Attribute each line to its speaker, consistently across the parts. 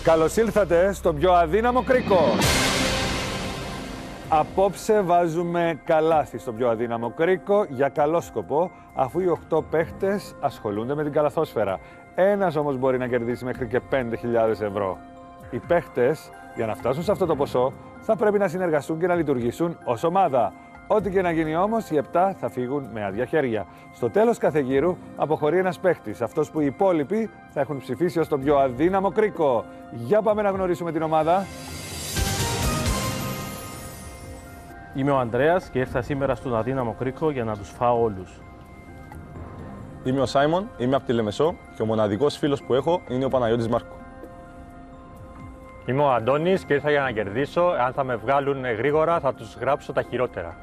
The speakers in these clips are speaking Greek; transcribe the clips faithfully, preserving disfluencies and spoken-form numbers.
Speaker 1: Καλώς ήλθατε στο πιο αδύναμο κρίκο. Απόψε βάζουμε καλάθι στο πιο αδύναμο κρίκο για καλό σκοπό, αφού οι οκτώ παίχτες ασχολούνται με την καλαθόσφαιρα. Ένας όμως μπορεί να κερδίσει μέχρι και πέντε χιλιάδες ευρώ. Οι παίχτες, για να φτάσουν σε αυτό το ποσό, θα πρέπει να συνεργαστούν και να λειτουργήσουν ως ομάδα. Ό,τι και να γίνει όμως, οι επτά θα φύγουν με άδεια χέρια. Στο τέλος κάθε γύρου αποχωρεί ένας παίχτης, αυτός που οι υπόλοιποι θα έχουν ψηφίσει ως το πιο αδύναμο κρίκο. Για πάμε να γνωρίσουμε την ομάδα.
Speaker 2: Είμαι ο Ανδρέας και ήρθα σήμερα στον αδύναμο κρίκο για να τους φάω όλους.
Speaker 3: Είμαι ο Σάιμον, είμαι από τη Λεμεσό και ο μοναδικός φίλος που έχω είναι ο Παναγιώτης Μάρκο.
Speaker 4: Είμαι ο Αντώνης και ήρθα για να κερδίσω. Αν θα με βγάλουν γρήγορα θα τους γράψω τα χειρότερα.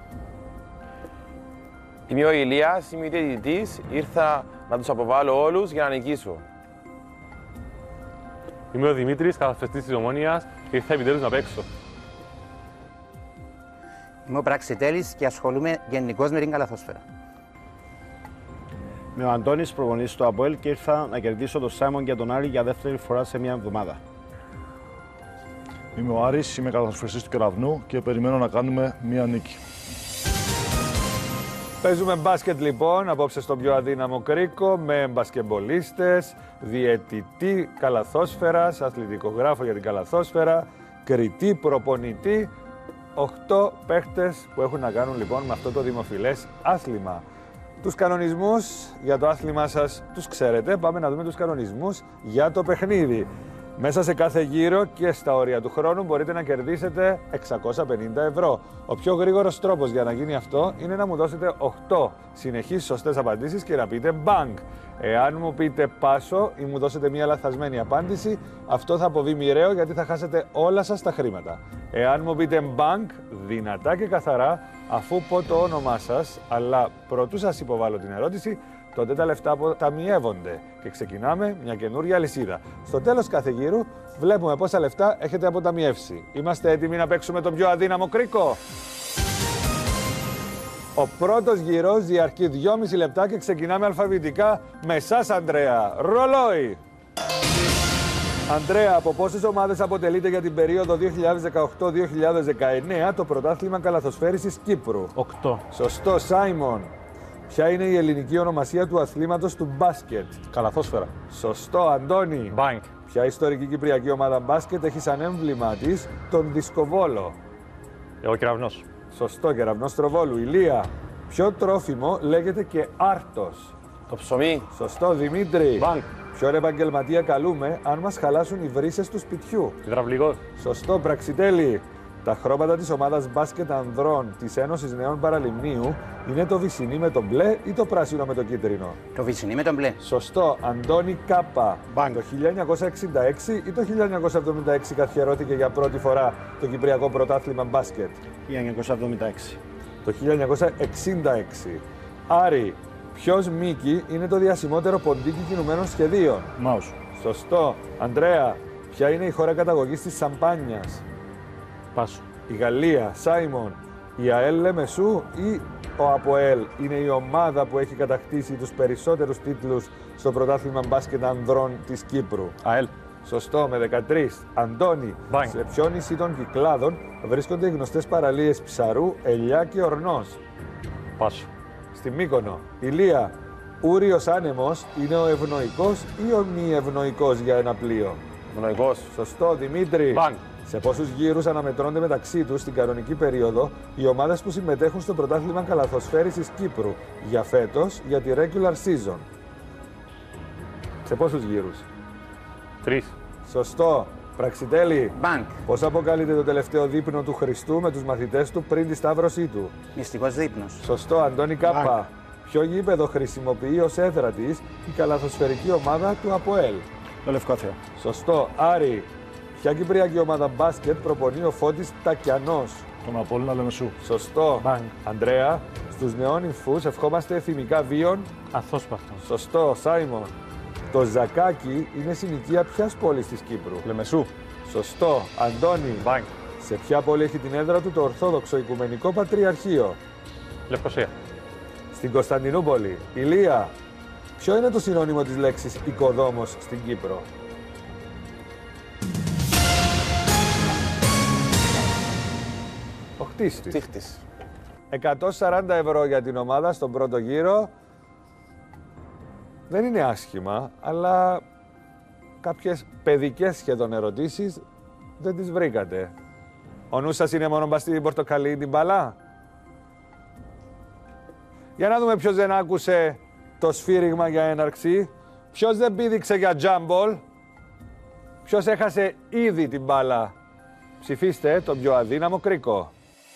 Speaker 5: Είμαι ο Ηλίας, είμαι διαιτητής. Ήρθα να τους αποβάλω όλους για να νικήσω.
Speaker 4: Είμαι ο Δημήτρης, καταθεστής της Ομόνοιας και ήρθα επιτέλους να παίξω.
Speaker 6: Είμαι ο Πραξιτέλης και ασχολούμαι γενικώς με την καλαθόσφαιρα.
Speaker 7: Είμαι ο Αντώνης, προπονητής του ΑΠΟΕΛ και ήρθα να κερδίσω τον Σάιμον και τον Άρη για δεύτερη φορά σε μια εβδομάδα.
Speaker 8: Είμαι ο Άρης, είμαι καλαθοσφαιριστής του Κεραυνού και περιμένω να κάνουμε μια νίκη.
Speaker 1: Παίζουμε μπάσκετ λοιπόν, απόψε στο πιο αδύναμο κρίκο, με μπασκετμπολίστες, διαιτητή καλαθόσφαιρας, αθλητικογράφο για την καλαθόσφαιρα, κριτή, προπονητή. Οχτώ παίχτες που έχουν να κάνουν λοιπόν με αυτό το δημοφιλές άθλημα. Τους κανονισμούς για το άθλημά σας τους ξέρετε. Πάμε να δούμε τους κανονισμούς για το παιχνίδι. Μέσα σε κάθε γύρο και στα όρια του χρόνου μπορείτε να κερδίσετε εξακόσια πενήντα ευρώ. Ο πιο γρήγορος τρόπος για να γίνει αυτό είναι να μου δώσετε οκτώ συνεχείς σωστές απαντήσεις και να πείτε bank. Εάν μου πείτε πάσο ή μου δώσετε μια λαθασμένη απάντηση, αυτό θα αποβεί μοιραίο γιατί θα χάσετε όλα σας τα χρήματα. Εάν μου πείτε bank, δυνατά και καθαρά, αφού πω το όνομά σας, αλλά προτού σας υποβάλω την ερώτηση, τότε τα λεφτά αποταμιεύονται και ξεκινάμε μια καινούργια αλυσίδα. Στο τέλος κάθε γύρου βλέπουμε πόσα λεφτά έχετε αποταμιεύσει. Είμαστε έτοιμοι να παίξουμε τον πιο αδύναμο κρίκο? Ο πρώτος γύρος διαρκεί δυόμιση λεπτά και ξεκινάμε αλφαβητικά με εσάς, Ανδρέα. Ρολόι! Ανδρέα, από πόσες ομάδες αποτελείται για την περίοδο δύο χιλιάδες δεκαοκτώ δύο χιλιάδες δεκαεννέα το πρωτάθλημα καλαθοσφαίρισης Κύπρου?
Speaker 2: Οκτώ.
Speaker 1: Σωστό, Σάιμον. Ποια είναι η ελληνική ονομασία του αθλήματος του μπάσκετ?
Speaker 3: Καλαθόσφαιρα.
Speaker 1: Σωστό, Αντώνη.
Speaker 4: Bank.
Speaker 1: Ποια ιστορική κυπριακή ομάδα μπάσκετ έχει σαν έμβλημά της τον δισκοβόλο?
Speaker 4: Ο Κεραυνός.
Speaker 1: Σωστό, Κεραυνός Τροβόλου. Ηλία, ποιο τρόφιμο λέγεται και άρτος?
Speaker 5: Το ψωμί.
Speaker 1: Σωστό, Δημήτρη.
Speaker 4: Bank.
Speaker 1: Ποιον επαγγελματία καλούμε αν μας χαλάσουν οι βρύσες του σπιτιού?
Speaker 4: Υδραυλικός.
Speaker 1: Σωστό, Πραξιτέλη. Τα χρώματα της ομάδας μπάσκετ ανδρών της Ένωσης Νέων Παραλιμνίου είναι το βυσσινί με το μπλε ή το πράσινο με το κίτρινο?
Speaker 6: Το βυσσινί με τον μπλε.
Speaker 1: Σωστό, Αντώνη Κάπα. Το χίλια εννιακόσια εξήντα έξι ή το χίλια εννιακόσια εβδομήντα έξι καθιερώθηκε για πρώτη φορά το Κυπριακό Πρωτάθλημα Μπάσκετ?
Speaker 7: χίλια εννιακόσια εβδομήντα έξι.
Speaker 1: Το χίλια εννιακόσια εξήντα έξι. Άρη, ποιος Μίκη είναι το διασημότερο ποντίκι κινουμένων σχεδίων?
Speaker 8: Μάους.
Speaker 1: Σωστό. Ανδρέα, ποια είναι η χώρα καταγωγής της σαμπάνιας?
Speaker 2: Πάσο.
Speaker 1: Η Γαλλία. Σάιμον, η ΑΕΛ Λεμεσού ή ο ΑΠΟΕΛ είναι η ομάδα που έχει κατακτήσει τους περισσότερους τίτλους στο πρωτάθλημα μπάσκετ ανδρών της Κύπρου?
Speaker 3: ΑΕΛ.
Speaker 1: Σωστό, με δεκατρία. Αντώνη,
Speaker 4: Bang.
Speaker 1: σε ποιο νησί των Κυκλάδων βρίσκονται οι γνωστές παραλίες Ψαρού, Ελιά και Ορνός?
Speaker 4: Πάσο.
Speaker 1: Στη Μύκονο. Ηλία, ούριος άνεμος είναι ο ευνοϊκός ή ο μη ευνοϊκός για ένα πλοίο?
Speaker 5: Ευνοϊκός.
Speaker 1: Σωστό, Δημήτρη.
Speaker 4: Bank.
Speaker 1: Σε πόσους γύρους αναμετρώνται μεταξύ τους στην κανονική περίοδο οι ομάδες που συμμετέχουν στο πρωτάθλημα καλαθοσφαίρισης Κύπρου για φέτος, για τη regular season? Σε πόσους γύρους?
Speaker 4: Τρεις.
Speaker 1: Σωστό. Πραξιτέλη.
Speaker 6: Bank.
Speaker 1: Πώς αποκαλείται το τελευταίο δείπνο του Χριστού με τους μαθητές του πριν τη σταύρωσή του?
Speaker 6: Μυστικός δείπνος.
Speaker 1: Σωστό, Αντώνη Κάπα. Ποιο γήπεδο χρησιμοποιεί ως έδρα της η καλαθοσφαιρική ομάδα του ΑΠΟΕΛ?
Speaker 7: Το Λευκόθεο.
Speaker 1: Σωστό. Άρη, ποια κυπριακή ομάδα μπάσκετ προπονεί ο Φώτης Τακιανός?
Speaker 8: Τον Απόλλωνα Λεμεσού.
Speaker 1: Σωστό.
Speaker 2: Bank.
Speaker 1: Ανδρέα, στους νεόνυμφους ευχόμαστε θυμικά βίων.
Speaker 2: Αθόσπαρτο.
Speaker 1: Σωστό. Σάιμον, το Ζακάκι είναι συνοικία ποιας πόλης της Κύπρου?
Speaker 3: Λεμεσού.
Speaker 1: Σωστό. Αντώνη,
Speaker 4: Bank.
Speaker 1: σε ποια πόλη έχει την έδρα του το Ορθόδοξο Οικουμενικό Πατριαρχείο?
Speaker 4: Λευκοσία.
Speaker 1: Στην Κωνσταντινούπολη. Ηλία, ποιο είναι το συνώνυμο της λέξης οικοδόμος στην Κύπρο? Τίστης.
Speaker 5: Τίχτης.
Speaker 1: εκατόν σαράντα ευρώ για την ομάδα στον πρώτο γύρο. Δεν είναι άσχημα, αλλά κάποιες παιδικές σχεδόν ερωτήσεις δεν τις βρήκατε. Ο νους σας είναι μόνο μπας στην πορτοκαλί την μπάλα. Για να δούμε ποιος δεν άκουσε το σφύριγμα για έναρξη. Ποιος δεν πήδηξε για τζάμπολ. Ποιος έχασε ήδη την μπάλα. Ψηφίστε τον πιο αδύναμο κρίκο.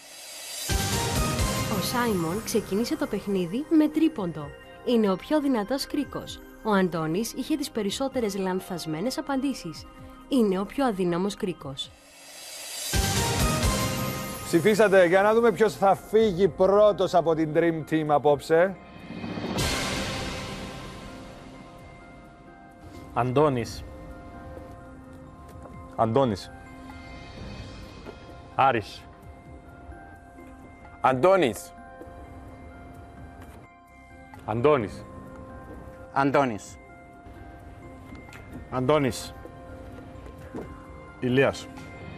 Speaker 9: Ο Σάιμον ξεκίνησε το παιχνίδι με τρίποντο. Είναι ο πιο δυνατός κρίκος. Ο Αντώνης είχε τις περισσότερες λανθασμένες απαντήσεις. Είναι ο πιο αδύναμος κρίκος.
Speaker 1: Ψηφίσατε για να δούμε ποιος θα φύγει πρώτος από την Dream Team απόψε.
Speaker 2: Αντώνης.
Speaker 3: Αντώνης.
Speaker 4: Άρης.
Speaker 5: Αντώνης.
Speaker 4: Αντώνης.
Speaker 6: Αντώνης.
Speaker 7: Αντώνης. Ηλίας.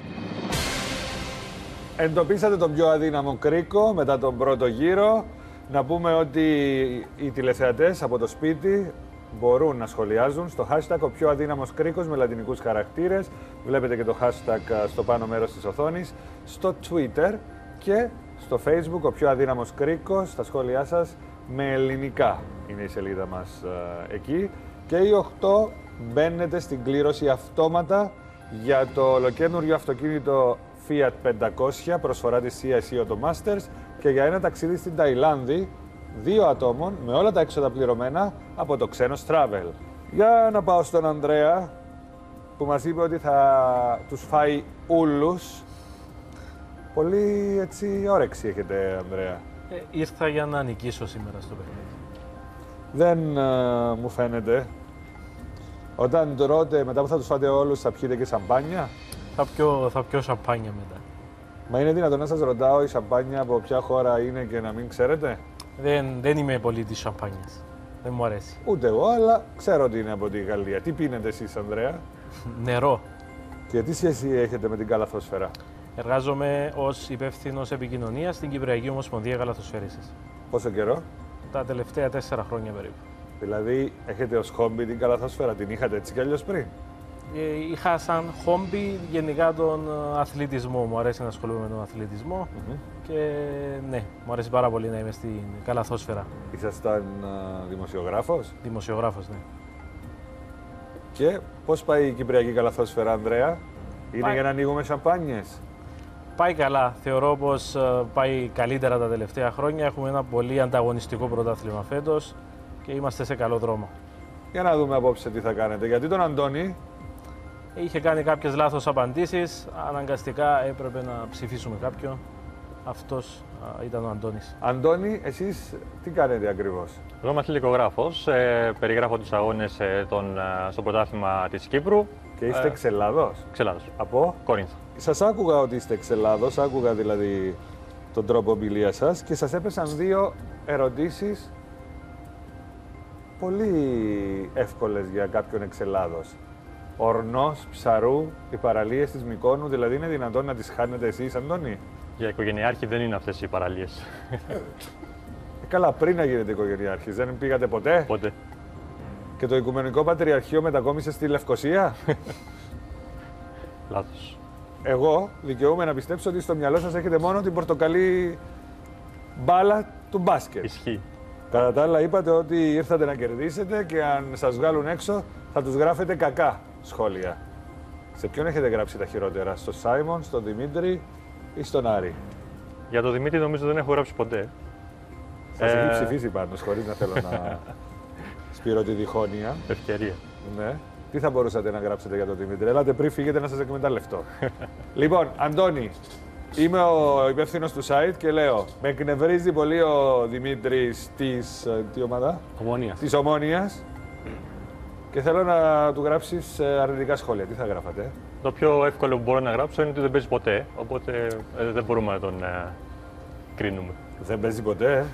Speaker 1: Εντοπίσατε τον πιο αδύναμο κρίκο μετά τον πρώτο γύρο. Να πούμε ότι οι τηλεθεατές από το σπίτι μπορούν να σχολιάζουν στο hashtag ο πιο αδύναμος κρίκος με λατινικούς χαρακτήρες. Βλέπετε και το hashtag στο πάνω μέρος της οθόνης. Στο Twitter και στο Facebook ο πιο αδύναμος κρίκος, στα σχόλιά σας με ελληνικά είναι η σελίδα μας ε, εκεί. Και οι οκτώ μπαίνετε στην κλήρωση αυτόματα για το ολοκένουργιο αυτοκίνητο Fiat πεντακόσια, προσφορά της σι ες ι Auto Masters, και για ένα ταξίδι στην Ταϊλάνδη, δύο ατόμων, με όλα τα έξοδα πληρωμένα από το Ξένος Travel. Για να πάω στον Ανδρέα, που μας είπε ότι θα τους φάει ούλους. Πολύ έτσι όρεξη έχετε, Ανδρέα.
Speaker 2: Ε, ήρθα για να νικήσω σήμερα στο παιχνίδι.
Speaker 1: Δεν ε, μου φαίνεται. Όταν τρώτε, μετά που θα τους φάτε όλους, θα πιείτε και σαμπάνια.
Speaker 2: Θα πιω, θα πιω σαμπάνια μετά.
Speaker 1: Μα είναι δυνατόν να σας ρωτάω η σαμπάνια από ποια χώρα είναι και να μην ξέρετε?
Speaker 2: Δεν, δεν είμαι πολύ της σαμπάνιας. Δεν μου αρέσει.
Speaker 1: Ούτε εγώ, αλλά ξέρω ότι είναι από τη Γαλλία. Τι πίνετε εσείς, Ανδρέα?
Speaker 2: Νερό.
Speaker 1: Και τι σχέση έχετε με την καλαθόσφαιρα?
Speaker 2: Εργάζομαι ως υπεύθυνος επικοινωνίας στην Κυπριακή Ομοσπονδία Καλαθοσφαίρισης.
Speaker 1: Πόσο καιρό?
Speaker 2: Τα τελευταία τέσσερα χρόνια περίπου.
Speaker 1: Δηλαδή, έχετε ως χόμπι την καλαθόσφαιρα, την είχατε έτσι κι αλλιώς πριν?
Speaker 2: Ε, είχα σαν χόμπι γενικά τον ε, αθλητισμό. Μου αρέσει να ασχολούμαι με τον αθλητισμό
Speaker 1: Mm-hmm.
Speaker 2: και ναι, μου αρέσει πάρα πολύ να είμαι στην καλαθόσφαιρα.
Speaker 1: Ήσασταν uh, δημοσιογράφος?
Speaker 2: Δημοσιογράφος, ναι.
Speaker 1: Και πώς πάει η Κυπριακή καλαθόσφαιρα, Ανδρέα? Είναι
Speaker 2: Πάει...
Speaker 1: για να ανοίγουμε σαμπάνιες?
Speaker 2: Πάει καλά. Θεωρώ πως ε, πάει καλύτερα τα τελευταία χρόνια. Έχουμε ένα πολύ ανταγωνιστικό πρωτάθλημα φέτος και είμαστε σε καλό δρόμο.
Speaker 1: Για να δούμε απόψε τι θα κάνετε. Γιατί τον Αντώνη
Speaker 2: είχε κάνει κάποιες λάθος απαντήσεις. Αναγκαστικά έπρεπε να ψηφίσουμε κάποιον. Αυτός α, ήταν ο Αντώνης.
Speaker 1: Αντώνη, εσείς τι κάνετε ακριβώς?
Speaker 4: Εγώ είμαι αθλητικογράφος. Ε, περιγράφω τους αγώνες ε, των, ε, στο πρωτάθλημα της Κύπρου.
Speaker 1: Και είστε
Speaker 4: Ε,
Speaker 1: εξελάδος?
Speaker 4: Ξελάδος.
Speaker 1: Από?
Speaker 4: Κόρινθο.
Speaker 1: Σας άκουγα ότι είστε εξελάδος, άκουγα δηλαδή τον τρόπο ομιλίας σας και σας έπεσαν δύο ερωτήσεις πολύ εύκολες για κάποιον εξελάδος. Ορνός, Ψαρού, οι παραλίες της Μυκόνου, δηλαδή είναι δυνατόν να τις χάνετε εσείς, Αντώνη?
Speaker 4: Για οικογενειάρχη δεν είναι αυτές οι παραλίες.
Speaker 1: Ε, καλά, πριν να γίνετε οικογενειάρχης, δεν πήγατε ποτέ?
Speaker 4: Οπότε,
Speaker 1: Και το Οικουμενικό Πατριαρχείο μετακόμισε στη Λευκοσία?
Speaker 4: λάθος.
Speaker 1: Εγώ δικαιούμαι να πιστέψω ότι στο μυαλό σας έχετε μόνο την πορτοκαλί μπάλα του μπάσκετ.
Speaker 4: Ισχύει.
Speaker 1: Κατά τα άλλα είπατε ότι ήρθατε να κερδίσετε και αν σας βγάλουν έξω θα τους γράφετε κακά σχόλια. Σε ποιον έχετε γράψει τα χειρότερα, στο Σάιμον, στον Δημήτρη ή στον Άρη?
Speaker 4: Για τον Δημήτρη νομίζω δεν έχω γράψει ποτέ.
Speaker 1: Σας
Speaker 4: Ε,
Speaker 1: έχει ψηφίσει πάντως, χωρίς να θέλω να σπείρω τη διχόνοια.
Speaker 4: Ευκαιρία.
Speaker 1: Ναι. Τι θα μπορούσατε να γράψετε για τον Δημήτρη? Ελάτε πριν φύγετε να σας εκμεταλλευτώ. Λοιπόν, Αντώνη, είμαι ο υπεύθυνος του site και λέω με εκνευρίζει πολύ ο Δημήτρης της, ε, τι ομάδα?
Speaker 4: Ομόνιας.
Speaker 1: Της Ομόνιας και θέλω να του γράψεις ε, αρνητικά σχόλια. Τι θα γράφατε?
Speaker 4: Το πιο εύκολο που μπορώ να γράψω είναι ότι δεν παίζει ποτέ, οπότε ε, δεν μπορούμε να τον ε, κρίνουμε.
Speaker 1: Δεν παίζει ποτέ. ε.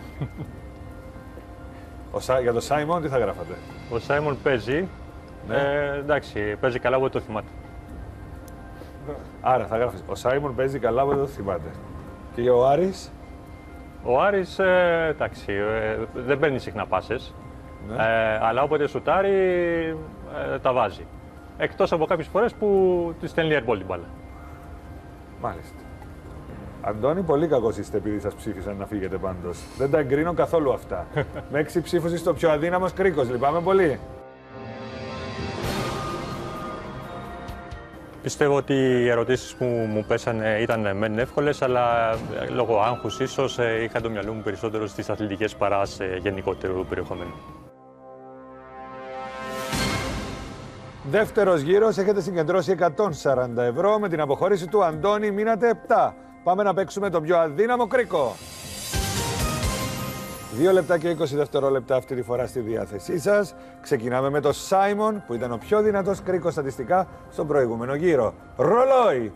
Speaker 1: Ο Σα... Για τον Σάιμον τι θα γράφατε?
Speaker 4: Ο Σάιμον παίζει,
Speaker 1: Ναι.
Speaker 4: ε, εντάξει, παίζει καλά, οπότε το θυμάται.
Speaker 1: Άρα θα γράφεις ο Σάιμον παίζει καλά, δεν το θυμάται. Και ο Άρης.
Speaker 4: Ο Άρης, ε, εντάξει, ε, δεν παίρνει συχνά πάσες, ναι. ε, αλλά όποτε σουτάρει ε, τα βάζει. Εκτός από κάποιες φορές που τη στέλνει airball την μπάλα.
Speaker 1: Μάλιστα. Αντώνη, πολύ κακός είστε επειδή σας ψήφισαν να φύγετε πάντως. Δεν τα εγκρίνω καθόλου αυτά. Με έξι ψήφους είστε ο πιο αδύναμος κρίκος. Λυπάμαι πολύ.
Speaker 4: Πιστεύω ότι οι ερωτήσεις που μου πέσανε ήταν μεν εύκολες, αλλά λόγω άγχους ίσως είχα το μυαλό μου περισσότερο στις αθλητικές παρά σε γενικότερο περιεχομένο.
Speaker 1: Δεύτερος γύρος, έχετε συγκεντρώσει εκατόν σαράντα ευρώ. Με την αποχώρηση του Αντώνη μείνατε επτά. Πάμε να παίξουμε τον πιο αδύναμο κρίκο. δύο λεπτά και είκοσι δευτερόλεπτα αυτή τη φορά στη διάθεσή σας. Ξεκινάμε με τον Σάιμον, που ήταν ο πιο δυνατός κρίκος στατιστικά στον προηγούμενο γύρο. Ρολόι!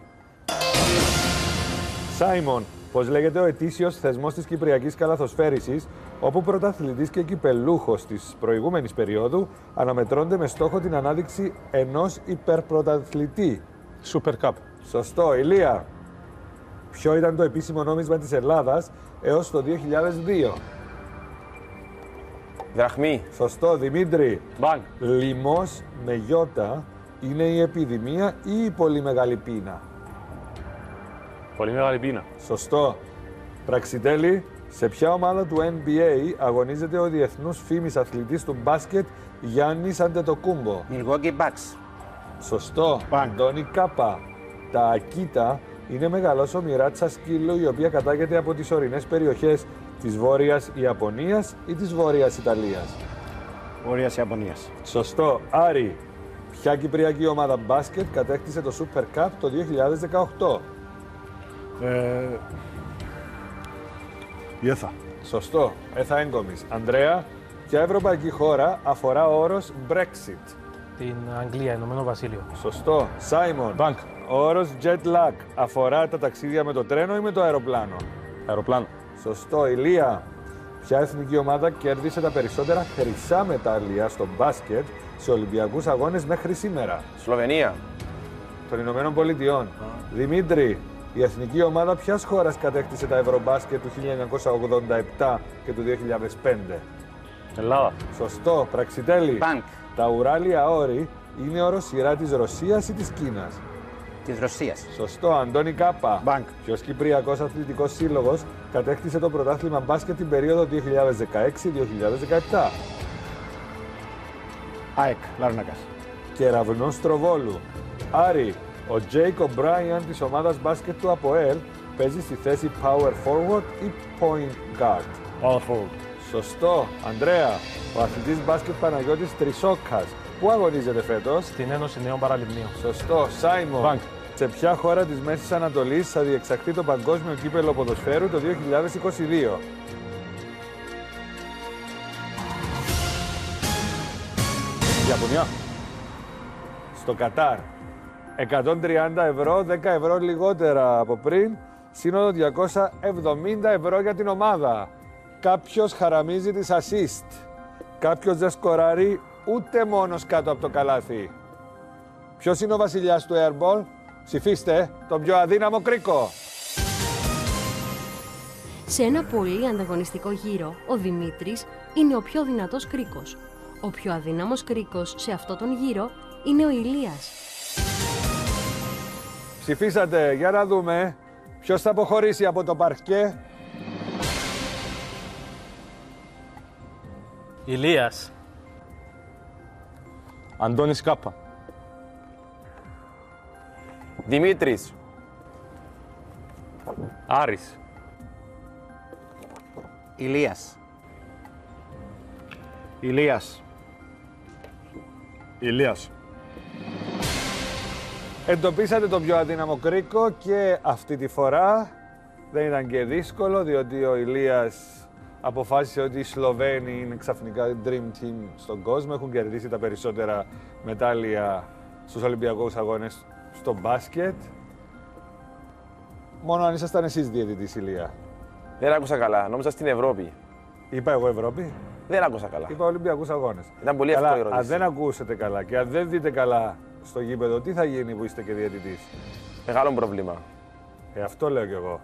Speaker 1: Σάιμον, πώς λέγεται ο ετήσιος θεσμός της Κυπριακής Καλαθοσφαίρισης, όπου πρωταθλητής και κυπελούχος της προηγούμενης περίοδου αναμετρώνται με στόχο την ανάδειξη ενός υπερπρωταθλητή.
Speaker 3: Super Cup.
Speaker 1: Σωστό, Ηλία. Ποιο ήταν το επίσημο νόμισμα της Ελλάδας έως το δύο χιλιάδες δύο.
Speaker 5: Δραχμή.
Speaker 1: Σωστό, Δημήτρη.
Speaker 4: Μπανκ.
Speaker 1: Λοιμός με γιώτα είναι η επιδημία ή η πολύ μεγάλη πείνα.
Speaker 4: Πολύ μεγάλη πείνα.
Speaker 1: Σωστό. Πραξιτέλη, σε ποια ομάδα του N B A αγωνίζεται ο διεθνούς φήμης αθλητής του μπάσκετ Γιάννης Αντετοκούμπο.
Speaker 6: Milwaukee Bucks.
Speaker 1: Σωστό. Αντώνη Κάπα. Τα ακίτα είναι μεγαλόσωμη ράτσα σκύλου η οποία κατάγεται από τις ορεινές περιοχές της Βόρειας Ιαπωνίας ή της Βόρειας Ιταλίας.
Speaker 7: Βόρειας Ιαπωνίας.
Speaker 1: Σωστό. Άρη, ποια κυπριακή ομάδα μπάσκετ κατέκτησε το Super Cup το δύο χιλιάδες δεκαοκτώ.
Speaker 8: Ε, η ΕΘΑ.
Speaker 1: Σωστό. Έθα Έγκομης. Ανδρέα, ποια ευρωπαϊκή χώρα αφορά ο όρος Brexit.
Speaker 2: Την Αγγλία, Ηνωμένο Βασίλειο.
Speaker 1: Σωστό. Σάιμον.
Speaker 3: Bank.
Speaker 1: Ο όρος jet lag αφορά τα ταξίδια με το τρένο ή με το αεροπλάνο.
Speaker 3: Αεροπλάνο.
Speaker 1: Σωστό. Ηλία, ποια εθνική ομάδα κέρδισε τα περισσότερα χρυσά μετάλλια στο μπάσκετ σε Ολυμπιακούς Αγώνες μέχρι σήμερα.
Speaker 5: Σλοβενία.
Speaker 1: Των Ηνωμένων Πολιτειών. Δημήτρη, η εθνική ομάδα ποιας χώρας κατέκτησε τα Ευρωμπάσκετ του χίλια εννιακόσια ογδόντα επτά και του δύο χιλιάδες πέντε.
Speaker 4: Ελλάδα.
Speaker 1: Σωστό. Πραξιτέλη.
Speaker 6: Bank.
Speaker 1: Τα Ουράλια όρη είναι οροσειρά της Ρωσίας ή της Κίνας.
Speaker 6: Της Ρωσίας.
Speaker 1: Σωστό. Αντώνη Κάπα.
Speaker 7: Bank.
Speaker 1: Ποιος Κυπριακός Αθλητικός Σύλλογος κατέκτησε το πρωτάθλημα μπάσκετ την περίοδο δύο χιλιάδες δεκαέξι με δύο χιλιάδες δεκαεπτά.
Speaker 7: ΑΕΚ, Λάρνακας.
Speaker 1: Κεραυνός Στροβόλου. Άρη, ο Τζέικο Μπράιαν της ομάδας μπάσκετ του ΑΠΟΕΛ παίζει στη θέση power forward ή point guard.
Speaker 7: All forward.
Speaker 1: Σωστό. Ανδρέα, ο αθλητής μπάσκετ Παναγιώτης Τρισόκας, πού αγωνίζεται φέτος?
Speaker 2: Στην Ένωση Νέων Παραλιμνίων.
Speaker 1: Σωστό. Σάιμον,
Speaker 3: Bank.
Speaker 1: σε ποια χώρα της Μέσης Ανατολής θα διεξαχθεί το Παγκόσμιο Κύπελλο Ποδοσφαίρου το δύο χιλιάδες είκοσι δύο?
Speaker 3: Ιαπωνία.
Speaker 1: Στο Κατάρ. εκατόν τριάντα ευρώ, δέκα ευρώ λιγότερα από πριν, σύνολο διακόσια εβδομήντα ευρώ για την ομάδα. Κάποιος χαραμίζει τις assist. Κάποιος δεν σκοράρει ούτε μόνος κάτω από το καλάθι. Ποιος είναι ο βασιλιάς του airball? Ψηφίστε τον πιο αδύναμο κρίκο.
Speaker 9: Σε ένα πολύ ανταγωνιστικό γύρο, ο Δημήτρης είναι ο πιο δυνατός κρίκος. Ο πιο αδύναμος κρίκος σε αυτό τον γύρο είναι ο Ηλίας.
Speaker 1: Ψηφίσατε, για να δούμε ποιος θα αποχωρήσει από το παρκέ.
Speaker 2: Ηλίας.
Speaker 3: Αντώνης Κάπα.
Speaker 5: Δημήτρης.
Speaker 4: Άρης.
Speaker 6: Ηλίας.
Speaker 7: Ηλίας.
Speaker 8: Ηλίας.
Speaker 1: Εντοπίσατε τον πιο αδύναμο κρίκο και αυτή τη φορά δεν ήταν και δύσκολο, διότι ο Ηλίας αποφάσισε ότι οι Σλοβαίνοι είναι ξαφνικά dream team στον κόσμο, έχουν κερδίσει τα περισσότερα μετάλλια στους Ολυμπιακούς Αγώνες στο μπάσκετ. Μόνο αν ήσασταν εσείς διαιτητής, Ηλία.
Speaker 5: Δεν άκουσα καλά. Νόμιζα στην Ευρώπη.
Speaker 1: Είπα εγώ Ευρώπη.
Speaker 5: Δεν άκουσα καλά.
Speaker 1: Είπα Ολυμπιακούς Αγώνες.
Speaker 5: Ήταν πολύ
Speaker 1: Καλά,
Speaker 5: εύκολη ερώτηση.
Speaker 1: αν δεν ακούσετε καλά και αν δεν δείτε καλά στο γήπεδο, τι θα γίνει που είστε και διαιτητής?
Speaker 5: Μεγάλο πρόβλημα.
Speaker 1: Ε, αυτό λέω κι εγώ.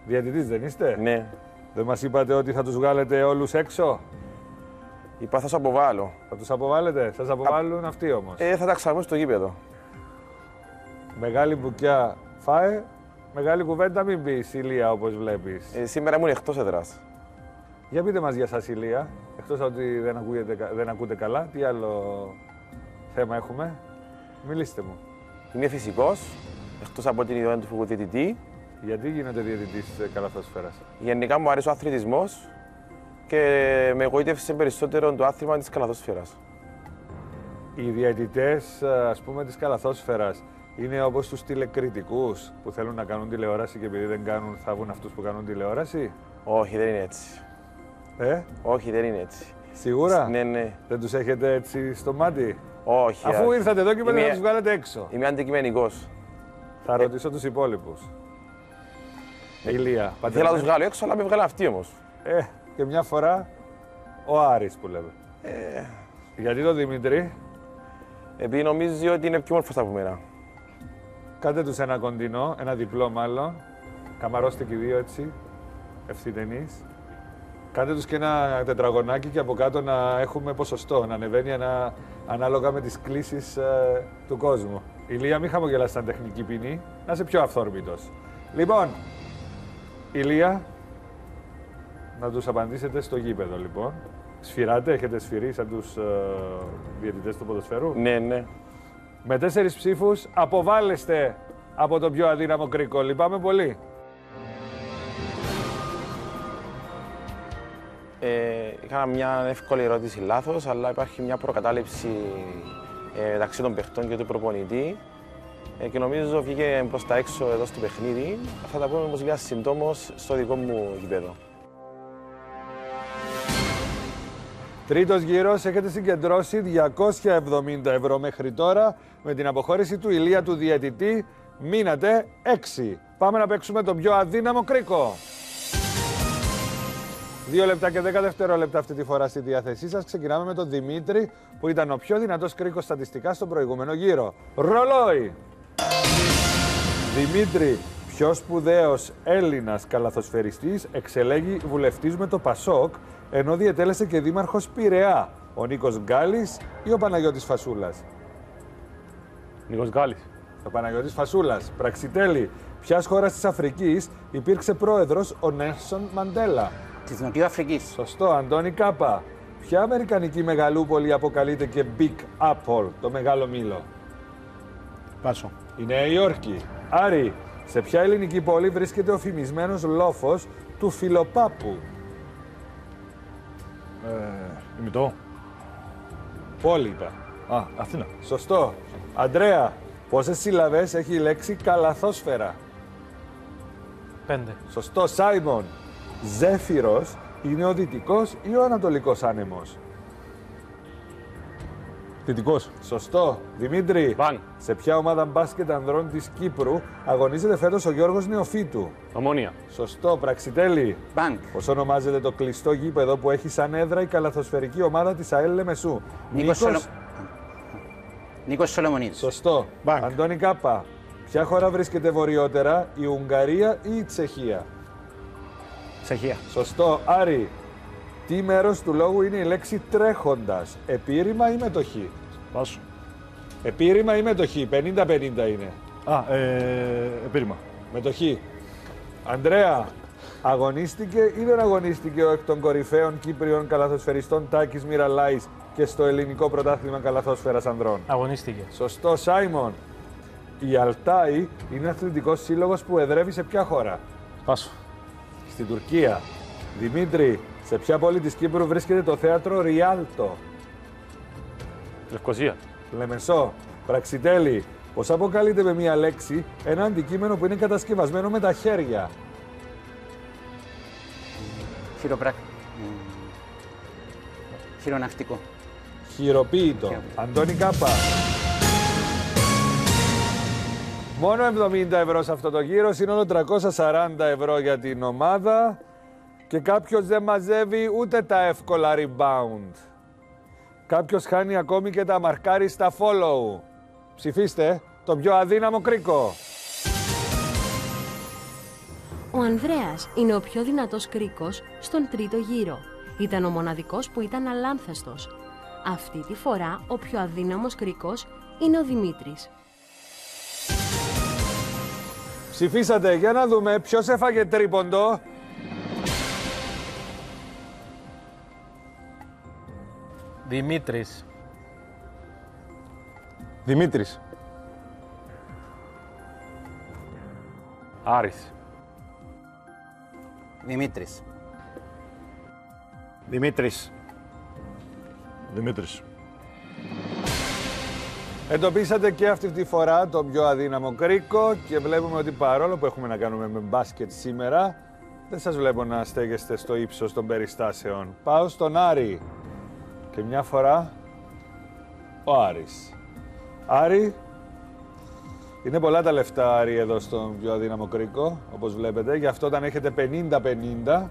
Speaker 1: Διαιτητής δεν είστε?
Speaker 5: Ναι.
Speaker 1: Δεν μας είπατε ότι θα τους βγάλετε όλους έξω?
Speaker 5: Είπα θα σου αποβάλω.
Speaker 1: Θα τους αποβάλλετε, θα σας αποβάλουν αυτοί όμως.
Speaker 5: Ε, θα τα ξαναπώ στο γήπεδο.
Speaker 1: Μεγάλη μπουκιά φάε, μεγάλη κουβέντα μην πεις, Ηλία, όπως βλέπεις.
Speaker 5: Ε, σήμερα ήμουν εκτός έδρας.
Speaker 1: Για πείτε μας για σας, Ηλία, εκτός από ότι δεν, ακούγεται, δεν ακούτε καλά, τι άλλο θέμα έχουμε? Μιλήστε μου.
Speaker 5: Είμαι φυσικός, εκτός από την ιδέα του φυγοδιαιτητή.
Speaker 1: Γιατί γίνετε διαιτητής καλαθόσφαιρας?
Speaker 5: Γενικά μου αρέσει ο αθλητισμός και με εγωίτευσε περισσότερο το άθλημα της καλαθόσφαιρας.
Speaker 1: Οι διαιτητές, ας πούμε, της καλαθόσφαιρας είναι όπως τους τηλεκριτικούς που θέλουν να κάνουν τηλεόραση και επειδή δεν κάνουν θα βγουν αυτούς που κάνουν τηλεόραση?
Speaker 5: Όχι, δεν είναι έτσι.
Speaker 1: Ε?
Speaker 5: Όχι, δεν είναι έτσι.
Speaker 1: Σίγουρα?
Speaker 5: Ναι, ναι.
Speaker 1: Δεν τους έχετε έτσι στο μάτι?
Speaker 5: Όχι.
Speaker 1: Αφού
Speaker 5: α...
Speaker 1: ήρθατε εδώ και πέντε
Speaker 5: είμαι...
Speaker 1: να τους βγάλετε έξω.
Speaker 5: Είμαι αντικειμενικός.
Speaker 1: Θα ρωτήσω τους υπόλοιπους. Ε, Ηλία,
Speaker 5: πάτε. Θέλω να τους βγάλω έξω, αλλά με βγάλω αυτοί όμως.
Speaker 1: Ε, και μια φορά ο Άρης που λέμε.
Speaker 5: Ε...
Speaker 1: Γιατί το Δημήτρη?
Speaker 5: Επειδή νομίζει ότι είναι πιο μόρφος από μένα.
Speaker 1: Κάντε τους ένα κοντινό, ένα διπλό μάλλον. Καμαρώστε και οι δύο έτσι, ευθυτενείς. Κάντε τους και ένα τετραγωνάκι και από κάτω να έχουμε ποσοστό, να ανεβαίνει ένα, ανάλογα με τις κλίσεις ε, του κόσμου. Ηλία, μην χαμογελάς σαν τεχνική ποινή, να είσαι πιο αυθόρμητος. Λοιπόν, Ηλία, να τους απαντήσετε στο γήπεδο λοιπόν. Σφυράτε, έχετε σφυρί σαν τους ε, διαιτητές του ποδοσφαίρου?
Speaker 5: Ναι, ναι.
Speaker 1: Με τέσσερις ψήφους αποβάλλεστε από τον πιο αδύναμο κρίκο. Λυπάμαι πολύ.
Speaker 5: Ε, έκανα μια εύκολη ερώτηση λάθος, αλλά υπάρχει μια προκατάληψη ε, μεταξύ των παιχτών και του προπονητή ε, και νομίζω βγήκε προς τα έξω εδώ στο παιχνίδι. Θα τα πούμε όμως για συντόμως στο δικό μου γήπεδο.
Speaker 1: Τρίτος γύρος, έχετε συγκεντρώσει διακόσια εβδομήντα ευρώ μέχρι τώρα. Με την αποχώρηση του Ηλία του διαιτητή μείνατε έξι. Πάμε να παίξουμε τον πιο αδύναμο κρίκο. Δύο λεπτά και δέκα δευτερόλεπτα αυτή τη φορά στη διάθεσή σας. Ξεκινάμε με τον Δημήτρη που ήταν ο πιο δυνατός κρίκος στατιστικά στον προηγούμενο γύρο. Ρολόι! Δημήτρη, πιο σπουδαίος Έλληνας καλαθοσφαιριστής εξελέγει βουλευτής με το Πασόκ, ενώ διετέλεσε και δήμαρχος Πειραιά, ο Νίκος Γκάλης ή ο Παναγιώτης Φασούλας?
Speaker 4: Νίκος Γκάλης.
Speaker 1: Ο Παναγιώτης Φασούλας. Πραξιτέλη, ποιας χώρας της Αφρικής υπήρξε πρόεδρος ο Νέλσον Μαντέλα?
Speaker 6: Της Νοτιού Αφρικής.
Speaker 1: Σωστό, Αντώνη Κάπα. Ποια αμερικανική μεγαλούπολη αποκαλείται και Big Apple, το μεγάλο μήλο?
Speaker 7: Πάσο.
Speaker 1: Η Νέα Υόρκη. Άρη, σε ποια ελληνική πόλη βρίσκεται ο φημισμένος λόφος του Φιλοπάπου?
Speaker 8: Ε, ημιτό.
Speaker 1: Πόλη είπα.
Speaker 8: Α, Αθήνα.
Speaker 1: Σωστό. Αντρέα, πόσες σύλλαβες έχει η λέξη καλαθόσφαιρα?
Speaker 2: Πέντε.
Speaker 1: Σωστό. Σάιμον, Ζέφυρος είναι ο δυτικός ή ο ανατολικός άνεμος?
Speaker 3: Δυτικός.
Speaker 1: Σωστό. Δημήτρη,
Speaker 4: Βαν.
Speaker 1: σε ποια ομάδα μπάσκετ ανδρών της Κύπρου αγωνίζεται φέτος ο Γιώργος Νεοφύτου?
Speaker 4: Ομόνια.
Speaker 1: Σωστό. Πραξιτέλη,
Speaker 6: Μπανκ.
Speaker 1: πώς ονομάζεται το κλειστό γήπεδο που έχει σαν έδρα η καλαθοσφαιρική ομάδα της ΑΕΛ Λεμεσού?
Speaker 6: Νίκος Σολο... Νίκος Σολομονίδης.
Speaker 1: Σωστό.
Speaker 7: Μπανκ.
Speaker 1: Αντώνη Κάπα, ποια χώρα βρίσκεται βορειότερα, η Ουγγαρία ή η Τσεχία?
Speaker 7: Τσεχία.
Speaker 1: Σωστό. Άρη, τι μέρος του λόγου είναι η λέξη τρέχοντας, επίρρημα ή μετοχή?
Speaker 8: Πάσο.
Speaker 1: Επίρρημα ή μετοχή, πενήντα πενήντα είναι.
Speaker 8: Α, ε, επίρρημα.
Speaker 1: Μετοχή. Ανδρέα, αγωνίστηκε ή δεν αγωνίστηκε ο εκ των κορυφαίων Κύπριων καλαθοσφαιριστών Τάκης Μιραλάης και στο ελληνικό πρωτάθλημα καλαθόσφαιρας ανδρών?
Speaker 2: Αγωνίστηκε.
Speaker 1: Σωστό. Σάιμον, η Αλτάι είναι αθλητικός σύλλογος που εδρεύει σε ποια χώρα?
Speaker 3: Πάσο.
Speaker 1: Στην Τουρκία. Δημήτρη, σε ποια πόλη της Κύπρου βρίσκεται το θέατρο Ριάλτο?
Speaker 4: Λευκοσία.
Speaker 1: Λεμεσό. Πραξιτέλη, πώς αποκαλείται με μία λέξη ένα αντικείμενο που είναι κατασκευασμένο με τα χέρια?
Speaker 6: Χειροπράκ... Χειρονακτικό.
Speaker 1: Χειροποίητο.
Speaker 6: Χειρο-
Speaker 1: Αντώνη Κάπα. Μόνο εβδομήντα ευρώ σε αυτό το γύρο, σύνολο τριακόσια σαράντα ευρώ για την ομάδα και κάποιος δεν μαζεύει ούτε τα εύκολα rebound. Κάποιος χάνει ακόμη και τα μαρκάρι στα follow. Ψηφίστε το πιο αδύναμο κρίκο.
Speaker 9: Ο Ανδρέας είναι ο πιο δυνατός κρίκος στον τρίτο γύρο. Ήταν ο μοναδικός που ήταν αλάνθαστος. Αυτή τη φορά ο πιο αδύναμος κρίκος είναι ο Δημήτρης.
Speaker 1: Ψηφίσατε, για να δούμε ποιος έφαγε τρίποντο.
Speaker 2: Δημήτρης.
Speaker 3: Δημήτρης.
Speaker 4: Άρης.
Speaker 6: Δημήτρης.
Speaker 7: Δημήτρης.
Speaker 8: Δημήτρης.
Speaker 1: Εντοπίσατε και αυτή τη φορά τον πιο αδύναμο κρίκο και βλέπουμε ότι παρόλο που έχουμε να κάνουμε με μπάσκετ σήμερα, δεν σας βλέπω να στέγεστε στο ύψος των περιστάσεων. Πάω στον Άρη. Και μια φορά ο Άρης. Άρη, είναι πολλά τα λεφτά, Άρη, εδώ στον πιο αδύναμο κρίκο, όπως βλέπετε. Γι' αυτό όταν έχετε πενήντα πενήντα,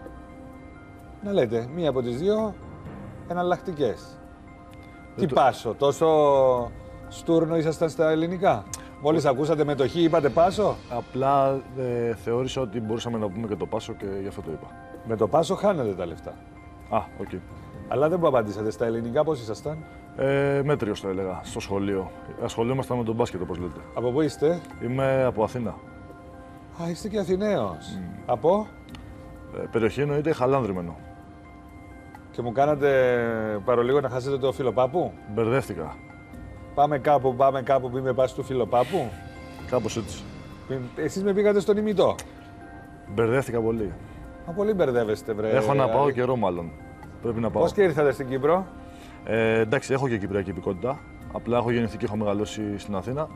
Speaker 1: να λέτε μία από τις δύο εναλλακτικές. Τι
Speaker 8: το...
Speaker 1: πάσο, τόσο στούρνο ήσασταν στα ελληνικά. Μόλις ακούσατε με το χ, είπατε πάσο.
Speaker 8: Απλά ε, θεώρησα ότι μπορούσαμε να πούμε και το πάσο και γι' αυτό το είπα.
Speaker 1: Με το πάσο χάνετε τα λεφτά.
Speaker 8: Α, οκ. Okay.
Speaker 1: Αλλά δεν μου απαντήσατε στα ελληνικά, πώς ήσασταν.
Speaker 8: Ε, μέτριος το έλεγα, στο σχολείο. Ασχολούμασταν με τον μπάσκετ, όπως λέτε.
Speaker 1: Από πού είστε?
Speaker 8: Είμαι από Αθήνα.
Speaker 1: Α, είστε και Αθηναίος.
Speaker 8: Mm.
Speaker 1: Από?
Speaker 8: Ε, περιοχή εννοείται Χαλάνδρυμενο.
Speaker 1: Και μου κάνατε παρολίγο να χάσετε το Φιλοπάπου.
Speaker 8: Μπερδεύτηκα.
Speaker 1: Πάμε κάπου, πάμε κάπου, μην με πας του Φιλοπάπου.
Speaker 8: Κάπως έτσι.
Speaker 1: Εσείς με πήγατε στον ημιτό.
Speaker 8: Μπερδεύτηκα πολύ.
Speaker 1: Μα πολύ μπερδεύεστε, βρε.
Speaker 8: Έχω να πάω καιρό, μάλλον. Πρέπει να πάω.
Speaker 1: Πώς και ήρθατε στην Κύπρο?
Speaker 8: Ε, εντάξει, έχω και κυπριακή υπηκότητα. Απλά έχω γεννηθεί και έχω μεγαλώσει στην Αθήνα.